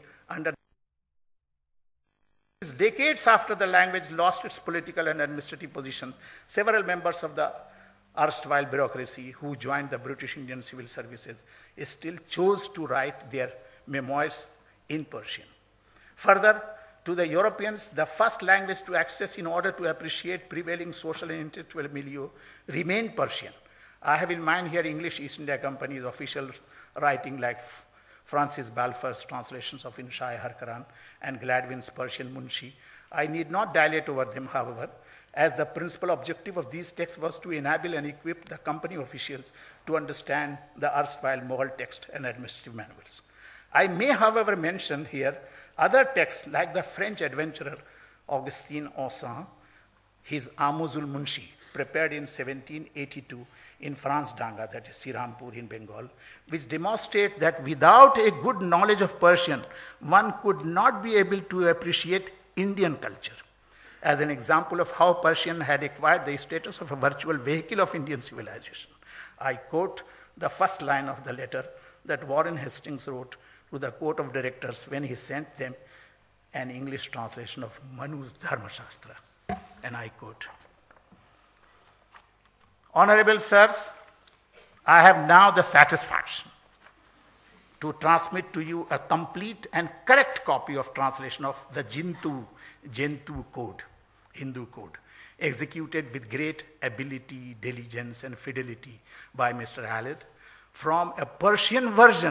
S4: Decades after the language lost its political and administrative position, several members of the erstwhile bureaucracy who joined the British Indian civil services still chose to write their memoirs in Persian. Further, to the Europeans, the first language to access in order to appreciate prevailing social and intellectual milieu remained Persian. I have in mind here English East India Company's official writing like Francis Balfour's translations of Inshai Harkaran and Gladwin's Persian Munshi. I need not dilate over them, however, as the principal objective of these texts was to enable and equip the company officials to understand the erstwhile Mughal text and administrative manuals. I may, however, mention here other texts like the French adventurer Augustin Aussin, his Amuzul Munshi, prepared in 1782 in France Danga, that is Sirampur in Bengal, which demonstrate that without a good knowledge of Persian, one could not be able to appreciate Indian culture. As an example of how Persian had acquired the status of a virtual vehicle of Indian civilization, I quote the first line of the letter that Warren Hastings wrote to the court of directors when he sent them an English translation of Manu's Dharma Shastra. And I quote, Honorable sirs, I have now the satisfaction to transmit to you a complete and correct copy of translation of the Gentoo Code, Hindu Code, executed with great ability, diligence, and fidelity by Mr. Khalid from a Persian version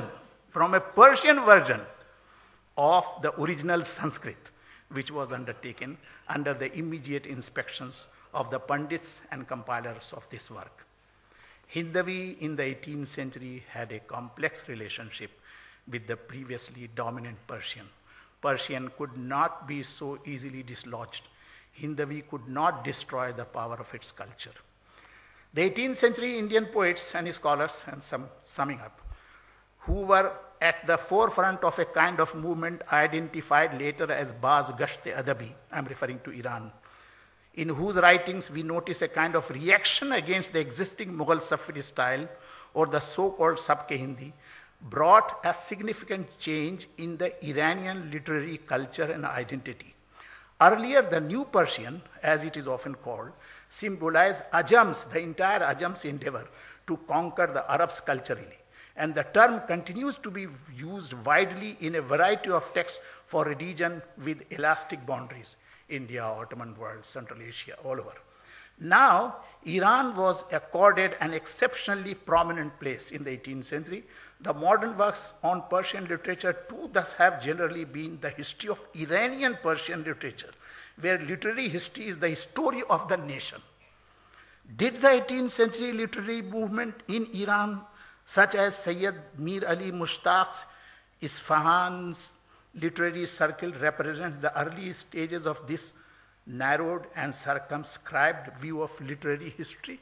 S4: of the original Sanskrit, which was undertaken under the immediate inspections of the Pandits and compilers of this work. Hindavi in the 18th century had a complex relationship with the previously dominant Persian. Persian could not be so easily dislodged. Hindavi could not destroy the power of its culture. The 18th century Indian poets and scholars, and summing up, who were at the forefront of a kind of movement identified later as Baz Gasht-e-Adabi, I'm referring to Iran, in whose writings we notice a kind of reaction against the existing Mughal Safavi style or the so-called Sabke Hindi, brought a significant change in the Iranian literary culture and identity. Earlier, the New Persian, as it is often called, symbolized Ajams, the entire Ajams endeavor to conquer the Arabs culturally. And the term continues to be used widely in a variety of texts for a region with elastic boundaries, India, Ottoman world, Central Asia, all over. Now, Iran was accorded an exceptionally prominent place in the 18th century. The modern works on Persian literature too thus have generally been the history of Iranian Persian literature, where literary history is the story of the nation. Did the 18th century literary movement in Iran, such as Sayyid Mir Ali Mushtaq's Isfahan's literary circle, represent the early stages of this narrowed and circumscribed view of literary history?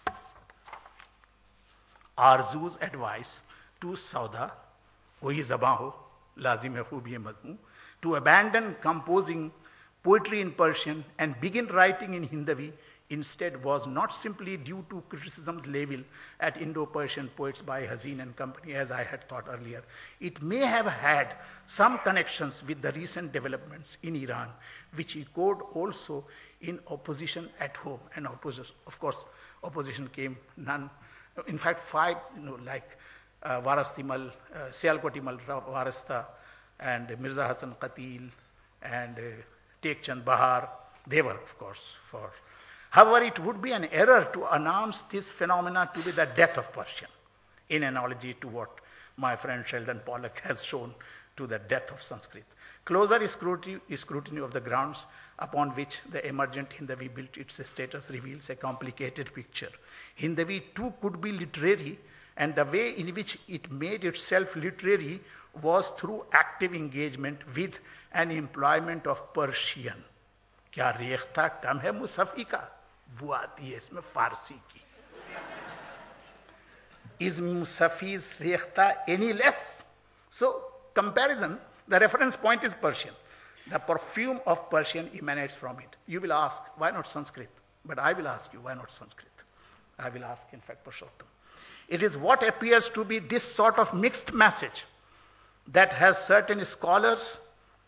S4: Arzu's advice to Sauda, wahi zaban ho, lazim hai khub ye mazmun, to abandon composing poetry in Persian and begin writing in Hindavi instead was not simply due to criticisms leveled at Indo-Persian poets by Hazin and company, as I had thought earlier. It may have had some connections with the recent developments in Iran, which echoed also in opposition at home. And opposition, of course, opposition came none. In fact, five, like Warastimal, Sialkotimal Warasta, and Mirza Hassan Qatil, and Tek Chand Bahar, they were, of course, for. However, it would be an error to announce this phenomena to be the death of Persian, in analogy to what my friend Sheldon Pollock has shown to the death of Sanskrit. Closer scrutiny of the grounds upon which the emergent Hindavi built its status reveals a complicated picture. Hindavi too could be literary, and the way in which it made itself literary was through active engagement with an employment of Persian. क्या रेख्ता कम है मुसफ़ी का, वो आती है इसमें फारसी की. Is Musafi's rekhta any less? So, comparison, the reference point is Persian. The perfume of Persian emanates from it. You will ask, why not Sanskrit? But I will ask you, why not Sanskrit? I will ask, in fact, Purushottam. It is what appears to be this sort of mixed message that has certain scholars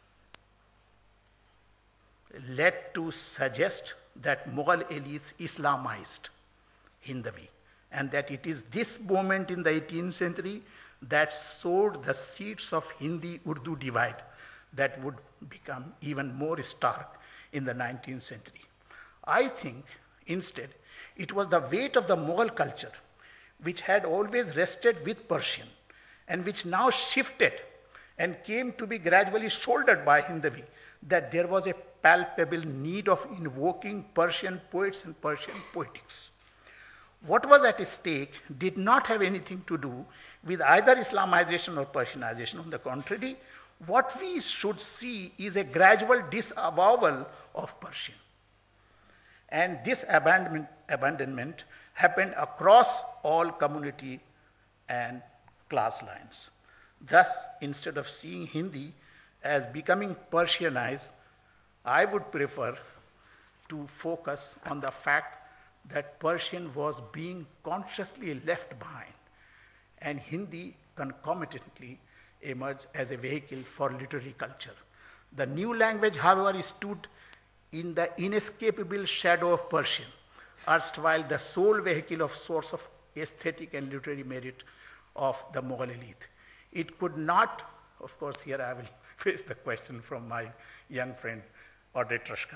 S4: led to suggest that Mughal elites Islamized Hindavi, and that it is this moment in the 18th century that sowed the seeds of Hindi-Urdu divide that would become even more stark in the 19th century. I think, instead, it was the weight of the Mughal culture, which had always rested with Persian, and which now shifted and came to be gradually shouldered by Hindavi, that there was a palpable need of invoking Persian poets and Persian poetics. What was at stake did not have anything to do with either Islamization or Persianization. On the contrary, what we should see is a gradual disavowal of Persian. And this abandonment happened across all community and class lines. Thus, instead of seeing Hindi as becoming Persianized, I would prefer to focus on the fact that Persian was being consciously left behind, and Hindi concomitantly emerged as a vehicle for literary culture. The new language, however, stood in the inescapable shadow of Persian. erstwhile the sole vehicle of source of aesthetic and literary merit of the Mughal elite. It could not, of course, here I will face the question from my young friend, Audrey Trushka.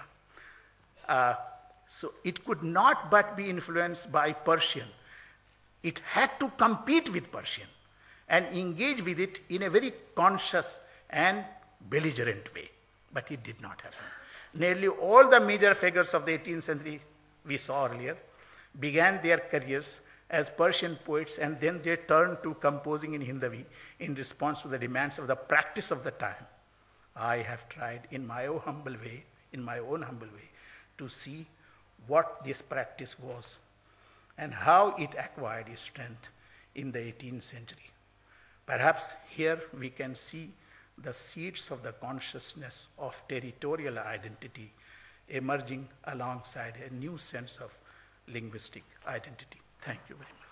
S4: So it could not but be influenced by Persian. It had to compete with Persian and engage with it in a very conscious and belligerent way. But it did not happen. Nearly all the major figures of the 18th century we saw earlier began their careers as Persian poets, and then they turned to composing in Hindavi in response to the demands of the practice of the time. I have tried in my own humble way, to see what this practice was and how it acquired its strength in the 18th century. Perhaps here we can see the seeds of the consciousness of territorial identity emerging alongside a new sense of linguistic identity. Thank you very much.